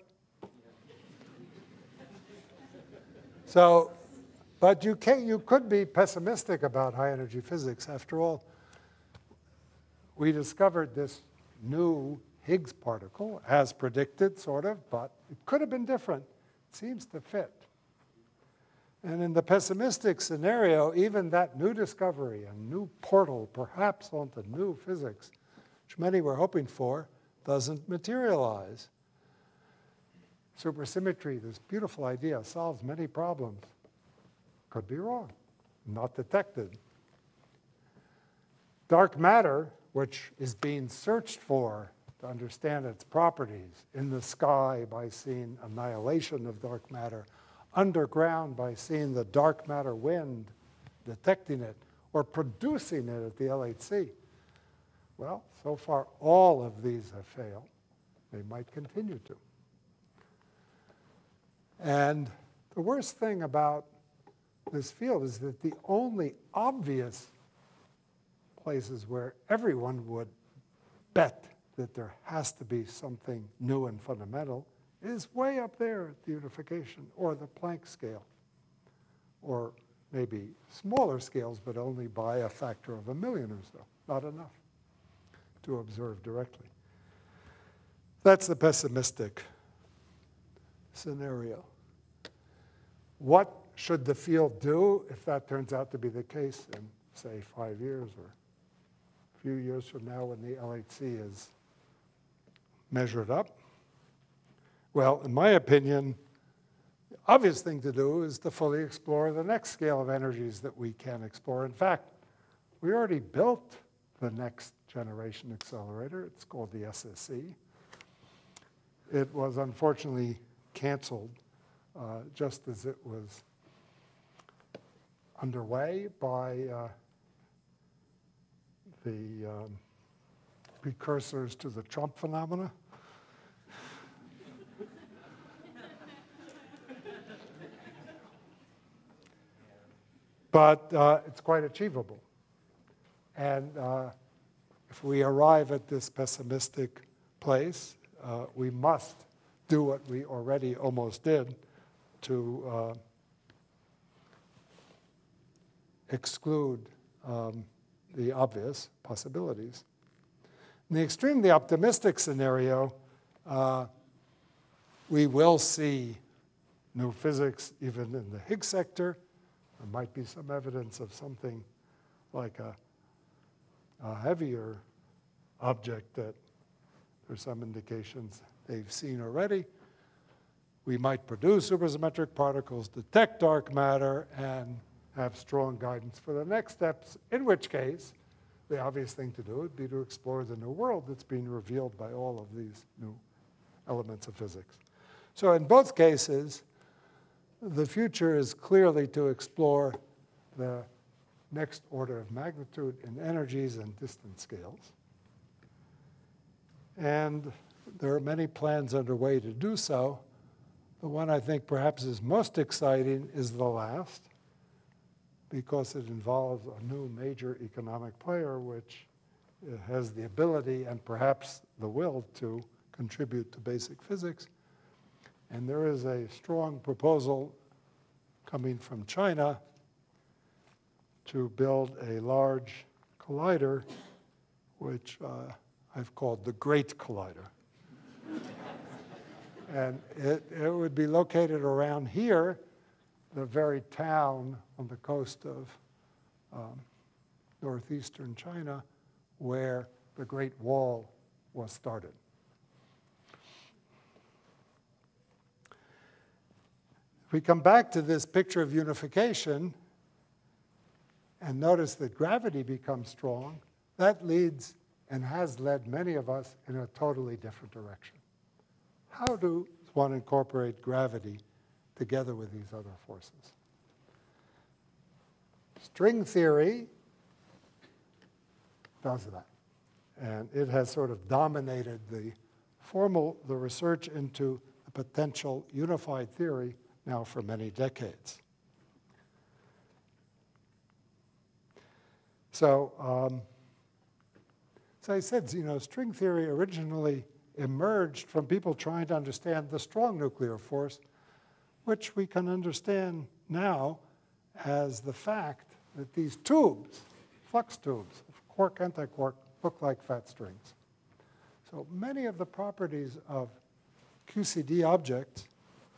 Speaker 2: So, but you could be pessimistic about high-energy physics. After all, we discovered this new Higgs particle, as predicted, sort of, but it could have been different. It seems to fit. And in the pessimistic scenario, even that new discovery, a new portal, perhaps onto new physics, which many were hoping for, doesn't materialize. Supersymmetry, this beautiful idea, solves many problems. Could be wrong, not detected. Dark matter, which is being searched for to understand its properties, in the sky by seeing annihilation of dark matter, underground by seeing the dark matter wind, detecting it, or producing it at the LHC. Well, so far, all of these have failed. They might continue to. And the worst thing about this field is that the only obvious places where everyone would bet that there has to be something new and fundamental is way up there at the unification or the Planck scale, or maybe smaller scales, but only by a factor of 1,000,000 or so, not enough to observe directly. That's the pessimistic scenario. What should the field do if that turns out to be the case in, say, 5 years or a few years from now when the LHC is measured up? Well, in my opinion, the obvious thing to do is to fully explore the next scale of energies that we can explore. In fact, we already built the next generation accelerator. It's called the SSE. It was unfortunately canceled just as it was underway by the precursors to the Trump phenomena. But it's quite achievable. And if we arrive at this pessimistic place, we must do what we already almost did to exclude the obvious possibilities. In the extremely optimistic scenario, we will see new physics even in the Higgs sector. There might be some evidence of something like a heavier object that there's some indications they've seen already. We might produce supersymmetric particles, detect dark matter, and have strong guidance for the next steps, in which case the obvious thing to do would be to explore the new world that's being revealed by all of these new elements of physics. So in both cases, the future is clearly to explore the next order of magnitude in energies and distance scales. And there are many plans underway to do so. The one I think perhaps is most exciting is the last, because it involves a new major economic player which has the ability and perhaps the will to contribute to basic physics. And there is a strong proposal coming from China to build a large collider, which I've called the Great Collider. And it would be located around here, the very town on the coast of northeastern China where the Great Wall was started. If we come back to this picture of unification and notice that gravity becomes strong, that leads and has led many of us in a totally different direction. How does one incorporate gravity together with these other forces? String theory does that. And it has sort of dominated the research into the potential unified theory now for many decades. So, as I said, string theory originally emerged from people trying to understand the strong nuclear force, which we can understand now as the fact that these tubes, flux tubes, quark, antiquark, look like fat strings. So many of the properties of QCD objects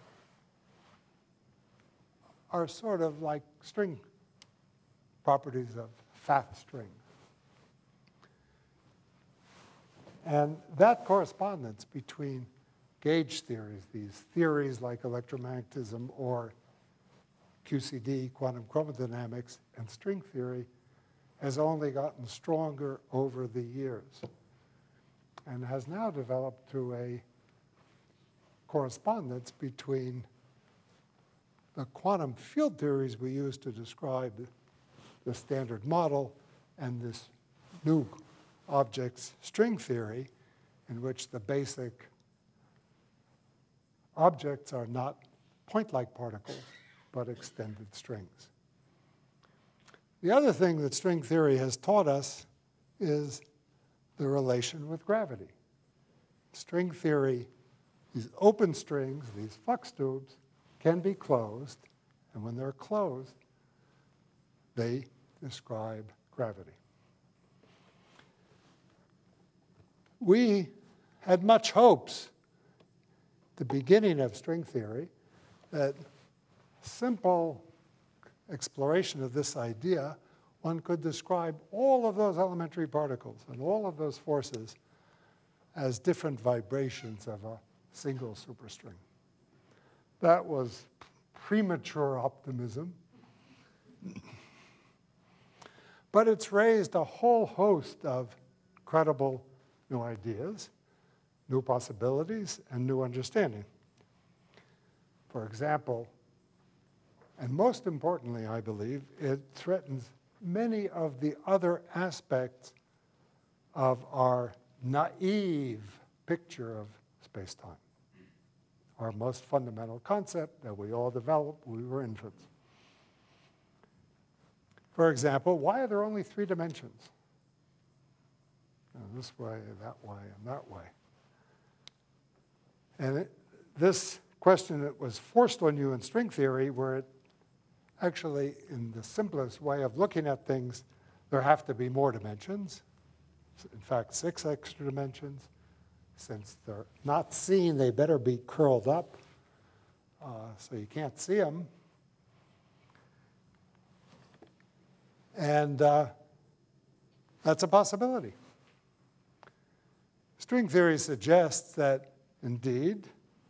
Speaker 2: are sort of like string properties of fat strings. And that correspondence between gauge theories, these theories like electromagnetism or QCD, quantum chromodynamics, and string theory, has only gotten stronger over the years and has now developed to a correspondence between the quantum field theories we use to describe the standard model and this new objects string theory, in which the basic objects are not point-like particles, but extended strings. The other thing that string theory has taught us is the relation with gravity. String theory, these open strings, these flux tubes, can be closed, and when they're closed, they describe gravity. We had much hopes at the beginning of string theory that simple exploration of this idea, one could describe all of those elementary particles and all of those forces as different vibrations of a single superstring. That was premature optimism. But it's raised a whole host of credible new ideas, new possibilities, and new understanding. For example, and most importantly, I believe, it threatens many of the other aspects of our naive picture of space-time, our most fundamental concept that we all developed when we were infants. For example, why are there only 3 dimensions? This way, and that way, and that way. And this question that was forced on you in string theory, where it actually, in the simplest way of looking at things, there have to be more dimensions. In fact, 6 extra dimensions. Since they're not seen, they better be curled up, so you can't see them. And that's a possibility. String theory suggests that, indeed,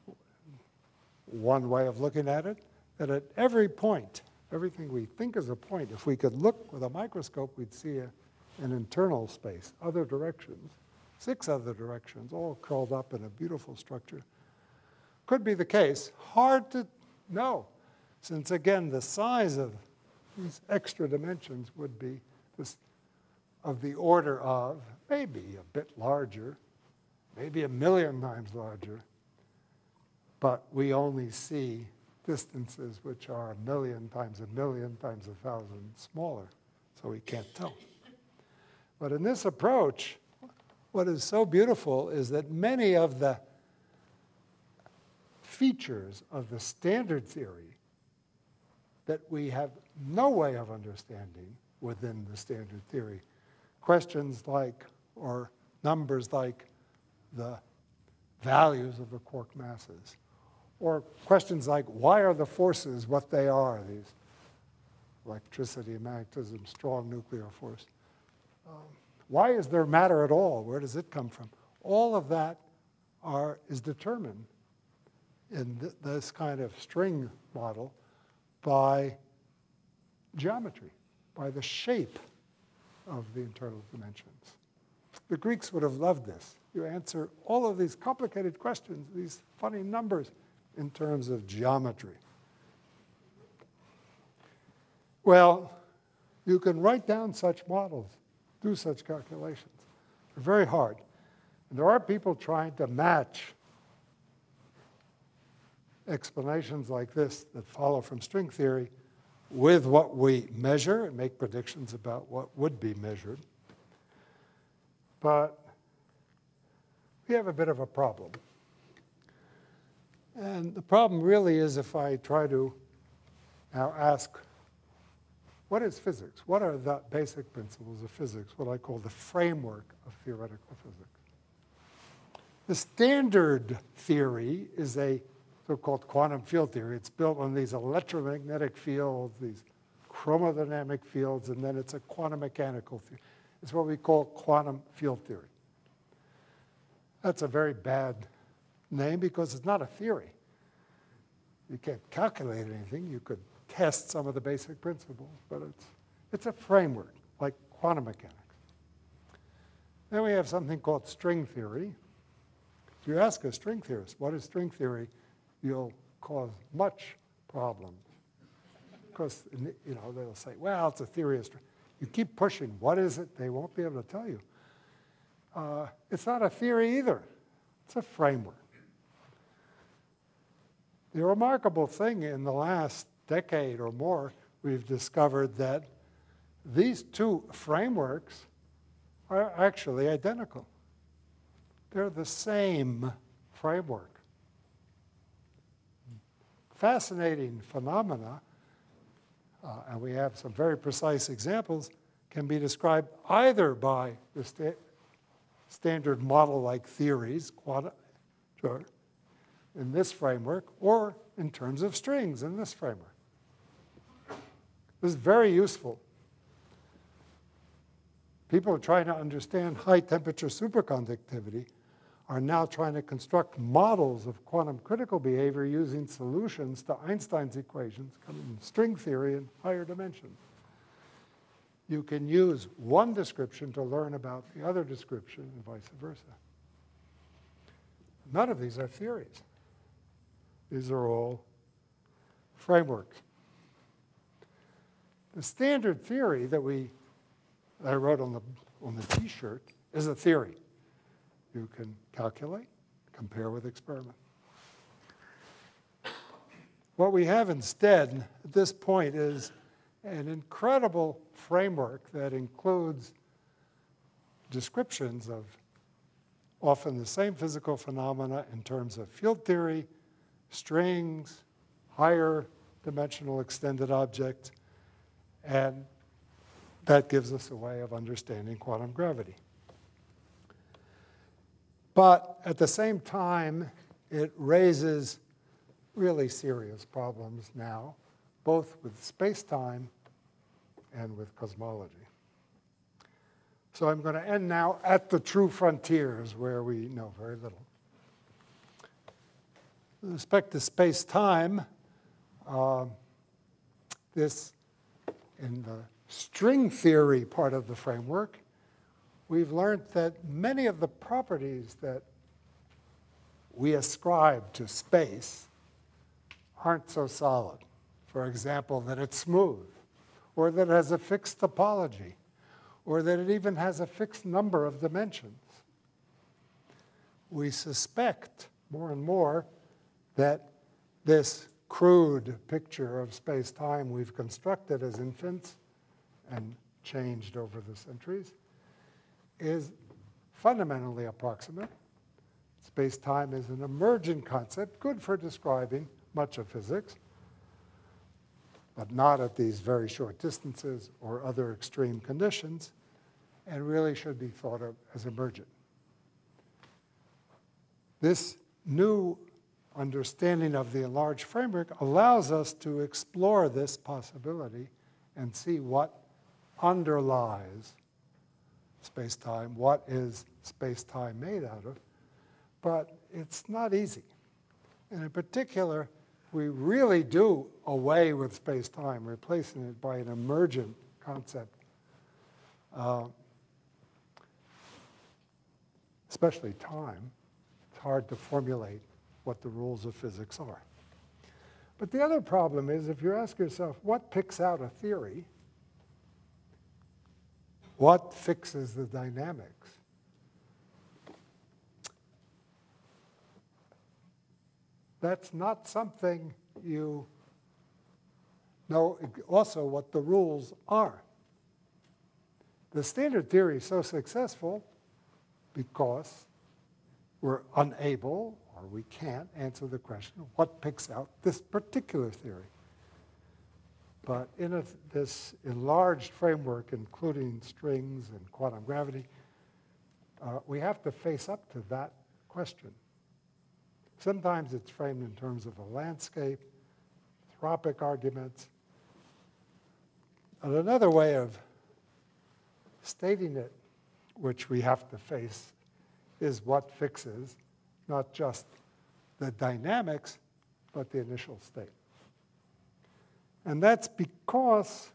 Speaker 2: one way of looking at it, that at every point, everything we think is a point, if we could look with a microscope, we'd see an internal space, other directions, 6 other directions, all curled up in a beautiful structure. Could be the case. Hard to know, since, again, the size of these extra dimensions would be of the order of maybe a bit larger, maybe 1,000,000 times larger, but we only see distances which are 1,000,000 times 1,000,000 times 1,000 smaller, so we can't tell. But in this approach, what is so beautiful is that many of the features of the standard theory that we have no way of understanding within the standard theory, questions like, or numbers like the values of the quark masses, or questions like, why are the forces what they are, these electricity, magnetism, strong nuclear force? Why is there matter at all? Where does it come from? All of that is determined in this kind of string model by geometry, by the shape of the internal dimensions. The Greeks would have loved this. You answer all of these complicated questions, these funny numbers, in terms of geometry. Well, you can write down such models, do such calculations. They're very hard. And there are people trying to match explanations like this that follow from string theory with what we measure and make predictions about what would be measured. But we have a bit of a problem. And the problem really is if I try to now ask, what is physics? What are the basic principles of physics, what I call the framework of theoretical physics? The standard theory is a so-called quantum field theory. It's built on these electromagnetic fields, these chromodynamic fields, and then it's a quantum mechanical theory. It's what we call quantum field theory. That's a very bad name because it's not a theory. You can't calculate anything. You could test some of the basic principles, but it's a framework, like quantum mechanics. Then we have something called string theory. If you ask a string theorist, what is string theory, you'll cause much problems. Because they'll say, well, it's a theory of string. You keep pushing, what is it? They won't be able to tell you. It's not a theory either. It's a framework. The remarkable thing in the last decade or more, we've discovered that these two frameworks are actually identical. They're the same framework. Fascinating phenomena, and we have some very precise examples, can be described either by the standard model-like theories, in this framework, or in terms of strings in this framework. This is very useful. People trying to understand high-temperature superconductivity are now trying to construct models of quantum critical behavior using solutions to Einstein's equations coming in string theory in higher dimensions. You can use one description to learn about the other description and vice versa. None of these are theories. These are all frameworks. The standard theory that I wrote on the T-shirt is a theory. You can calculate, compare with experiment. What we have instead at this point is an incredible framework that includes descriptions of often the same physical phenomena in terms of field theory, strings, higher dimensional extended objects, and that gives us a way of understanding quantum gravity. But at the same time, it raises really serious problems now, both with space-time and with cosmology. So I'm going to end now at the true frontiers where we know very little. With respect to space-time, this, in the string theory part of the framework, we've learned that many of the properties that we ascribe to space aren't so solid. For example, that it's smooth, or that it has a fixed topology, or that it even has a fixed number of dimensions. We suspect more and more that this crude picture of space-time we've constructed as infants and changed over the centuries is fundamentally approximate. Space-time is an emergent concept, good for describing much of physics, but not at these very short distances or other extreme conditions, and really should be thought of as emergent. This new understanding of the enlarged framework allows us to explore this possibility and see what underlies space-time, what is space-time made out of, but it's not easy. And in particular, we really do away with space-time, replacing it by an emergent concept, especially time. It's hard to formulate what the rules of physics are. But the other problem is, if you ask yourself, what picks out a theory? What fixes the dynamics? That's not something you know also what the rules are. The standard theory is so successful because we're unable, or we can't, answer the question, what picks out this particular theory? But in this enlarged framework, including strings and quantum gravity, we have to face up to that question. Sometimes it's framed in terms of a landscape, anthropic arguments. And another way of stating it, which we have to face, is what fixes not just the dynamics, but the initial state. And that's because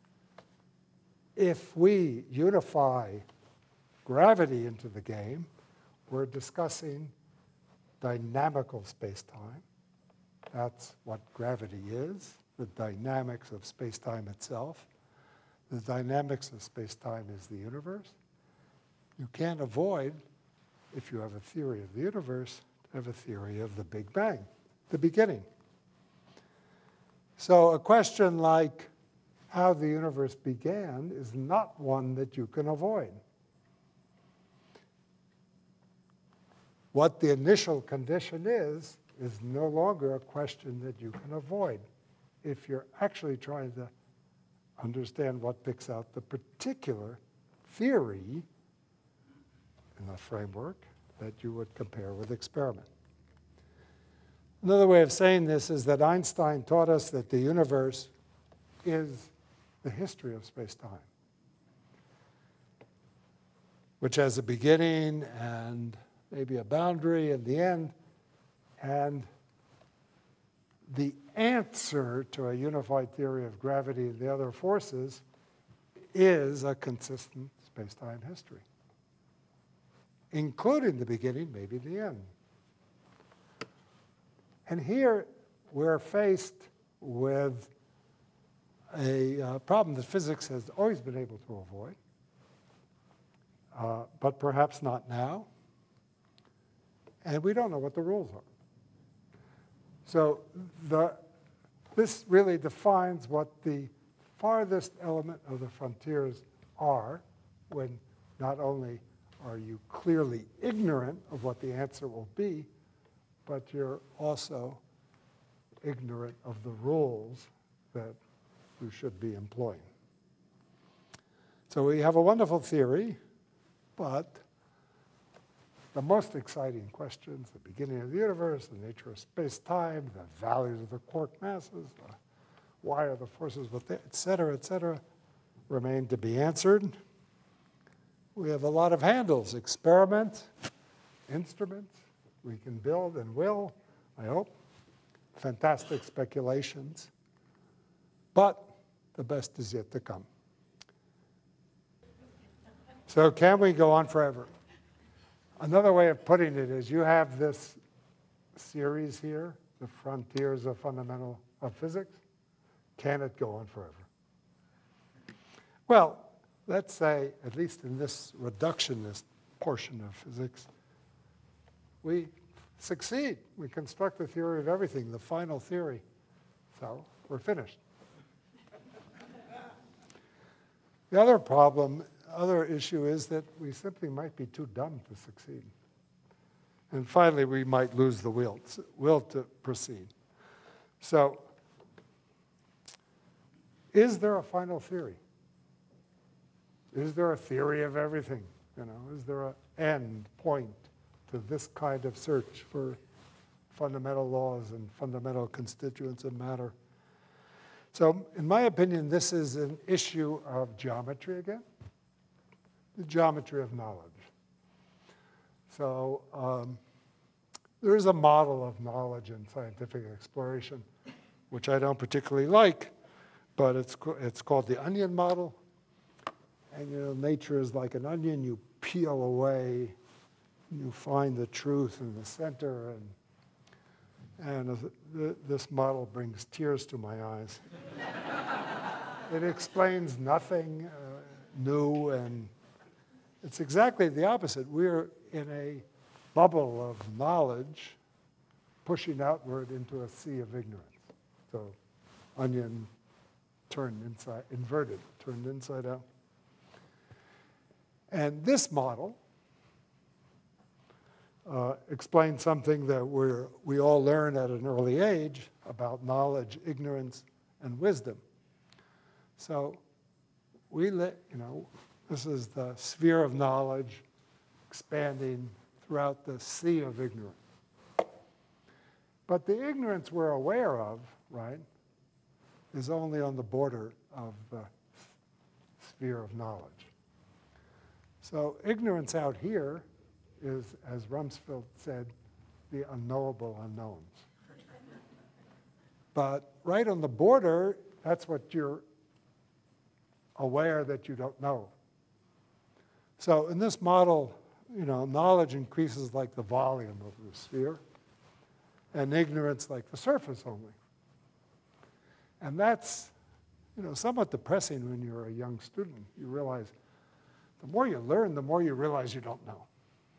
Speaker 2: if we unify gravity into the game, we're discussing dynamical space-time. That's what gravity is, the dynamics of space-time itself. The dynamics of space-time is the universe. You can't avoid, if you have a theory of the universe, to have a theory of the Big Bang, the beginning. So a question like how the universe began is not one that you can avoid. What the initial condition is no longer a question that you can avoid if you're actually trying to understand what picks out the particular theory in the framework that you would compare with experiment. Another way of saying this is that Einstein taught us that the universe is the history of space-time, which has a beginning and maybe a boundary and the end, and the answer to a unified theory of gravity and the other forces is a consistent space-time history, including the beginning, maybe the end. And here we're faced with a problem that physics has always been able to avoid, but perhaps not now. And we don't know what the rules are. So this really defines what the farthest element of the frontiers are, when not only are you clearly ignorant of what the answer will be, but you're also ignorant of the rules that you should be employing. So we have a wonderful theory, but the most exciting questions, the beginning of the universe, the nature of space-time, the values of the quark masses, why are the forces with it, et cetera, remain to be answered. We have a lot of handles, experiment, instruments we can build and will, I hope, fantastic speculations, but the best is yet to come. So can we go on forever? Another way of putting it is you have this series here, the frontiers of physics. Can it go on forever? Well, let's say, at least in this reductionist portion of physics, we succeed. We construct the theory of everything, the final theory. So we're finished. The other issue is that we simply might be too dumb to succeed. And finally, we might lose the will to proceed. So is there a final theory? Is there a theory of everything? Is there an end point to this kind of search for fundamental laws and fundamental constituents of matter? So in my opinion, this is an issue of geometry again, the geometry of knowledge. So there is a model of knowledge in scientific exploration, which I don't particularly like, but it's called the onion model. And nature is like an onion. You peel away, you find the truth in the center, and this model brings tears to my eyes. It explains nothing new, and it's exactly the opposite. We're in a bubble of knowledge pushing outward into a sea of ignorance. So onion turned inside, inverted, turned inside out. And this model explains something that we all learn at an early age about knowledge, ignorance, and wisdom. So this is the sphere of knowledge expanding throughout the sea of ignorance. But the ignorance we're aware of, right, is only on the border of the sphere of knowledge. So ignorance out here is, as Rumsfeld said, the unknowable unknowns. But right on the border, that's what you're aware that you don't know. So in this model, knowledge increases like the volume of the sphere, and ignorance like the surface only. And that's somewhat depressing when you're a young student. You realize the more you learn, the more you realize you don't know.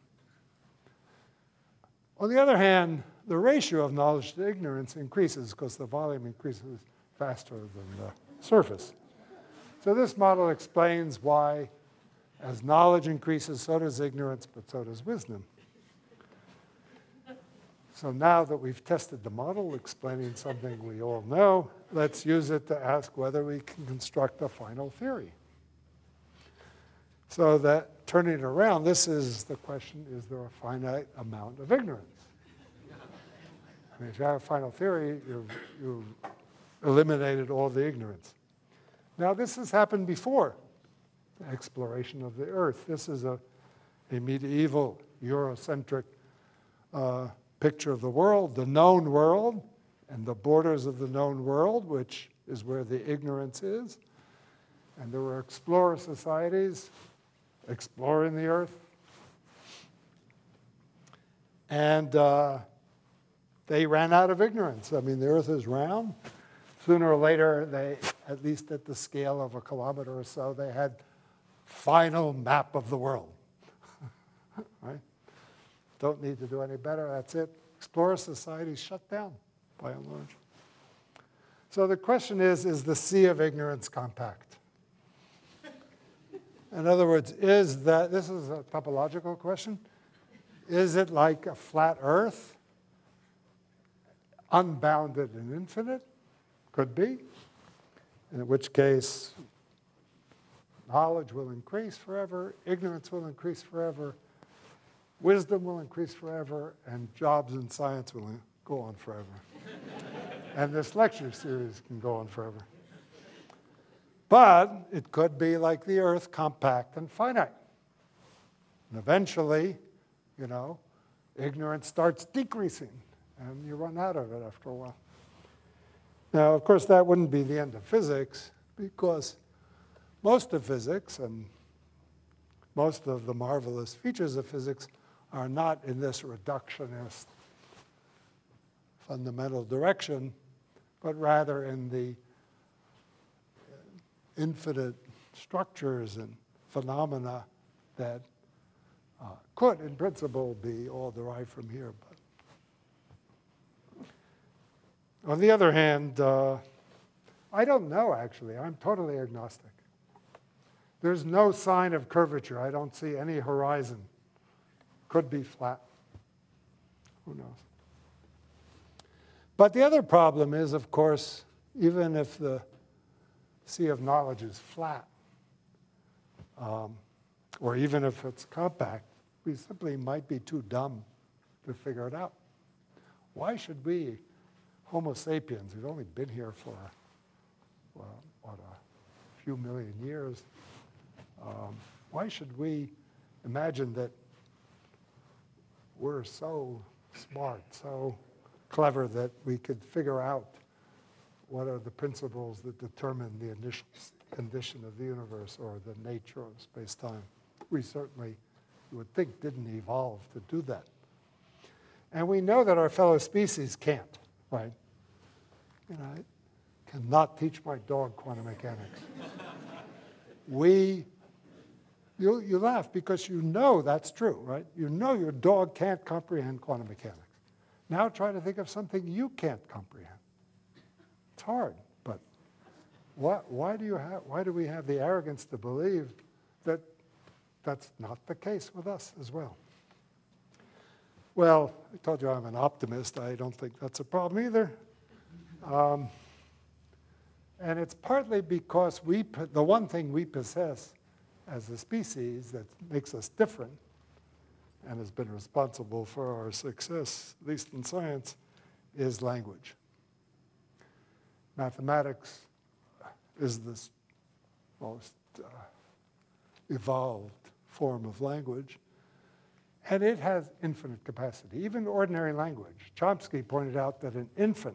Speaker 2: On the other hand, the ratio of knowledge to ignorance increases because the volume increases faster than the surface. So this model explains why as knowledge increases, so does ignorance, but so does wisdom. So now that we've tested the model explaining something we all know, let's use it to ask whether we can construct a final theory. So that, turning it around, this is the question, is there a finite amount of ignorance? I mean, if you have a final theory, you've eliminated all the ignorance. Now, this has happened before, the exploration of the Earth. This is a medieval Eurocentric picture of the world, the known world, and the borders of the known world, which is where the ignorance is. And there were explorer societies exploring the Earth. And they ran out of ignorance. I mean, the Earth is round. Sooner or later, they, at least at the scale of a kilometer or so, they had final map of the world. Right? Don't need to do any better. That's it. Explorer society shut down, by and large. So the question is the sea of ignorance compact? In other words, this is a topological question. Is it like a flat Earth? unbounded and infinite? Could be. In which case, knowledge will increase forever, ignorance will increase forever, wisdom will increase forever, and jobs in science will go on forever. And this lecture series can go on forever. But it could be like the Earth, compact and finite. And eventually, ignorance starts decreasing, and you run out of it after a while. Now, of course, that wouldn't be the end of physics, because most of physics and most of the marvelous features of physics are not in this reductionist fundamental direction, but rather in the infinite structures and phenomena that could, in principle, be all derived from here. But on the other hand, I don't know, actually. I'm totally agnostic. There's no sign of curvature. I don't see any horizon. Could be flat. Who knows? But the other problem is, of course, even if the sea of knowledge is flat, or even if it's compact, we simply might be too dumb to figure it out. Why should we, Homo sapiens, who've only been here for, a few million years, why should we imagine that we're so smart, so clever that we could figure out what are the principles that determine the initial condition of the universe or the nature of space-time? We certainly, you would think, didn't evolve to do that. And we know that our fellow species can't, right? I cannot teach my dog quantum mechanics. You laugh because you know that's true, right? You know your dog can't comprehend quantum mechanics. Now try to think of something you can't comprehend. It's hard, but why do we have the arrogance to believe that that's not the case with us as well? Well, I told you I'm an optimist. I don't think that's a problem either. And it's partly because the one thing we possess as a species that makes us different and has been responsible for our success, at least in science, is language. Mathematics is this most evolved form of language, and it has infinite capacity, even ordinary language. Chomsky pointed out that an infant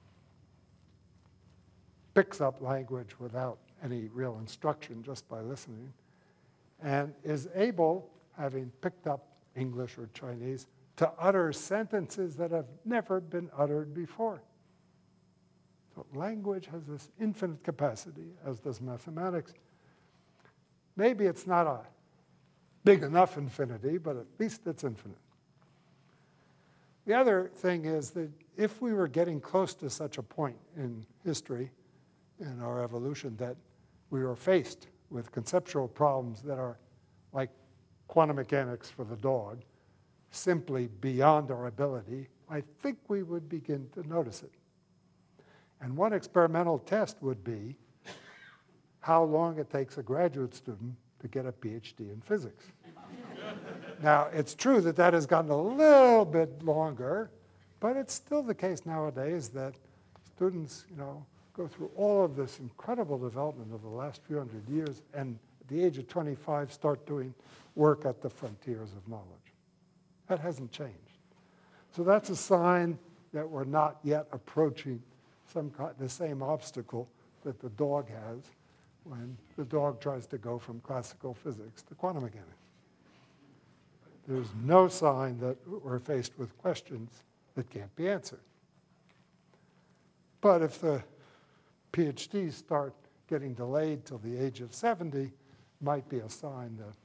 Speaker 2: picks up language without any real instruction, just by listening, and is able, having picked up English or Chinese, to utter sentences that have never been uttered before. So language has this infinite capacity, as does mathematics. Maybe it's not a big enough infinity, but at least it's infinite. The other thing is that if we were getting close to such a point in history, in our evolution, that we were faced with conceptual problems that are like quantum mechanics for the dog, simply beyond our ability, I think we would begin to notice it. And one experimental test would be how long it takes a graduate student to get a PhD in physics. Now, it's true that that has gotten a little bit longer, but it's still the case nowadays that students, go through all of this incredible development of the last few hundred years, and at the age of 25 start doing work at the frontiers of knowledge. That hasn't changed. So that's a sign that we're not yet approaching the same obstacle that the dog has when the dog tries to go from classical physics to quantum mechanics. There's no sign that we're faced with questions that can't be answered. But if the PhDs start getting delayed till the age of 70, might be a sign that.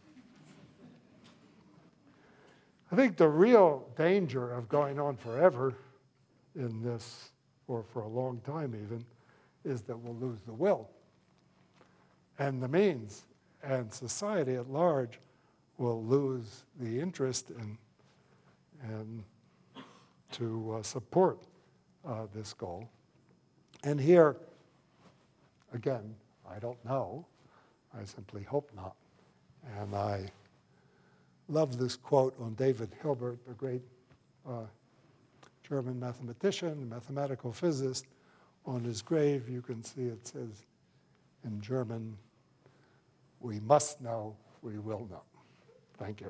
Speaker 2: I think the real danger of going on forever in this, or for a long time even, is that we'll lose the will and the means, and society at large will lose the interest in to support this goal. And here, again, I don't know. I simply hope not. And I love this quote on David Hilbert, the great German mathematician, mathematical physicist. On his grave, you can see it says in German, "We must know, we will know." Thank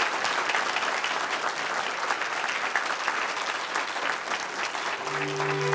Speaker 2: you.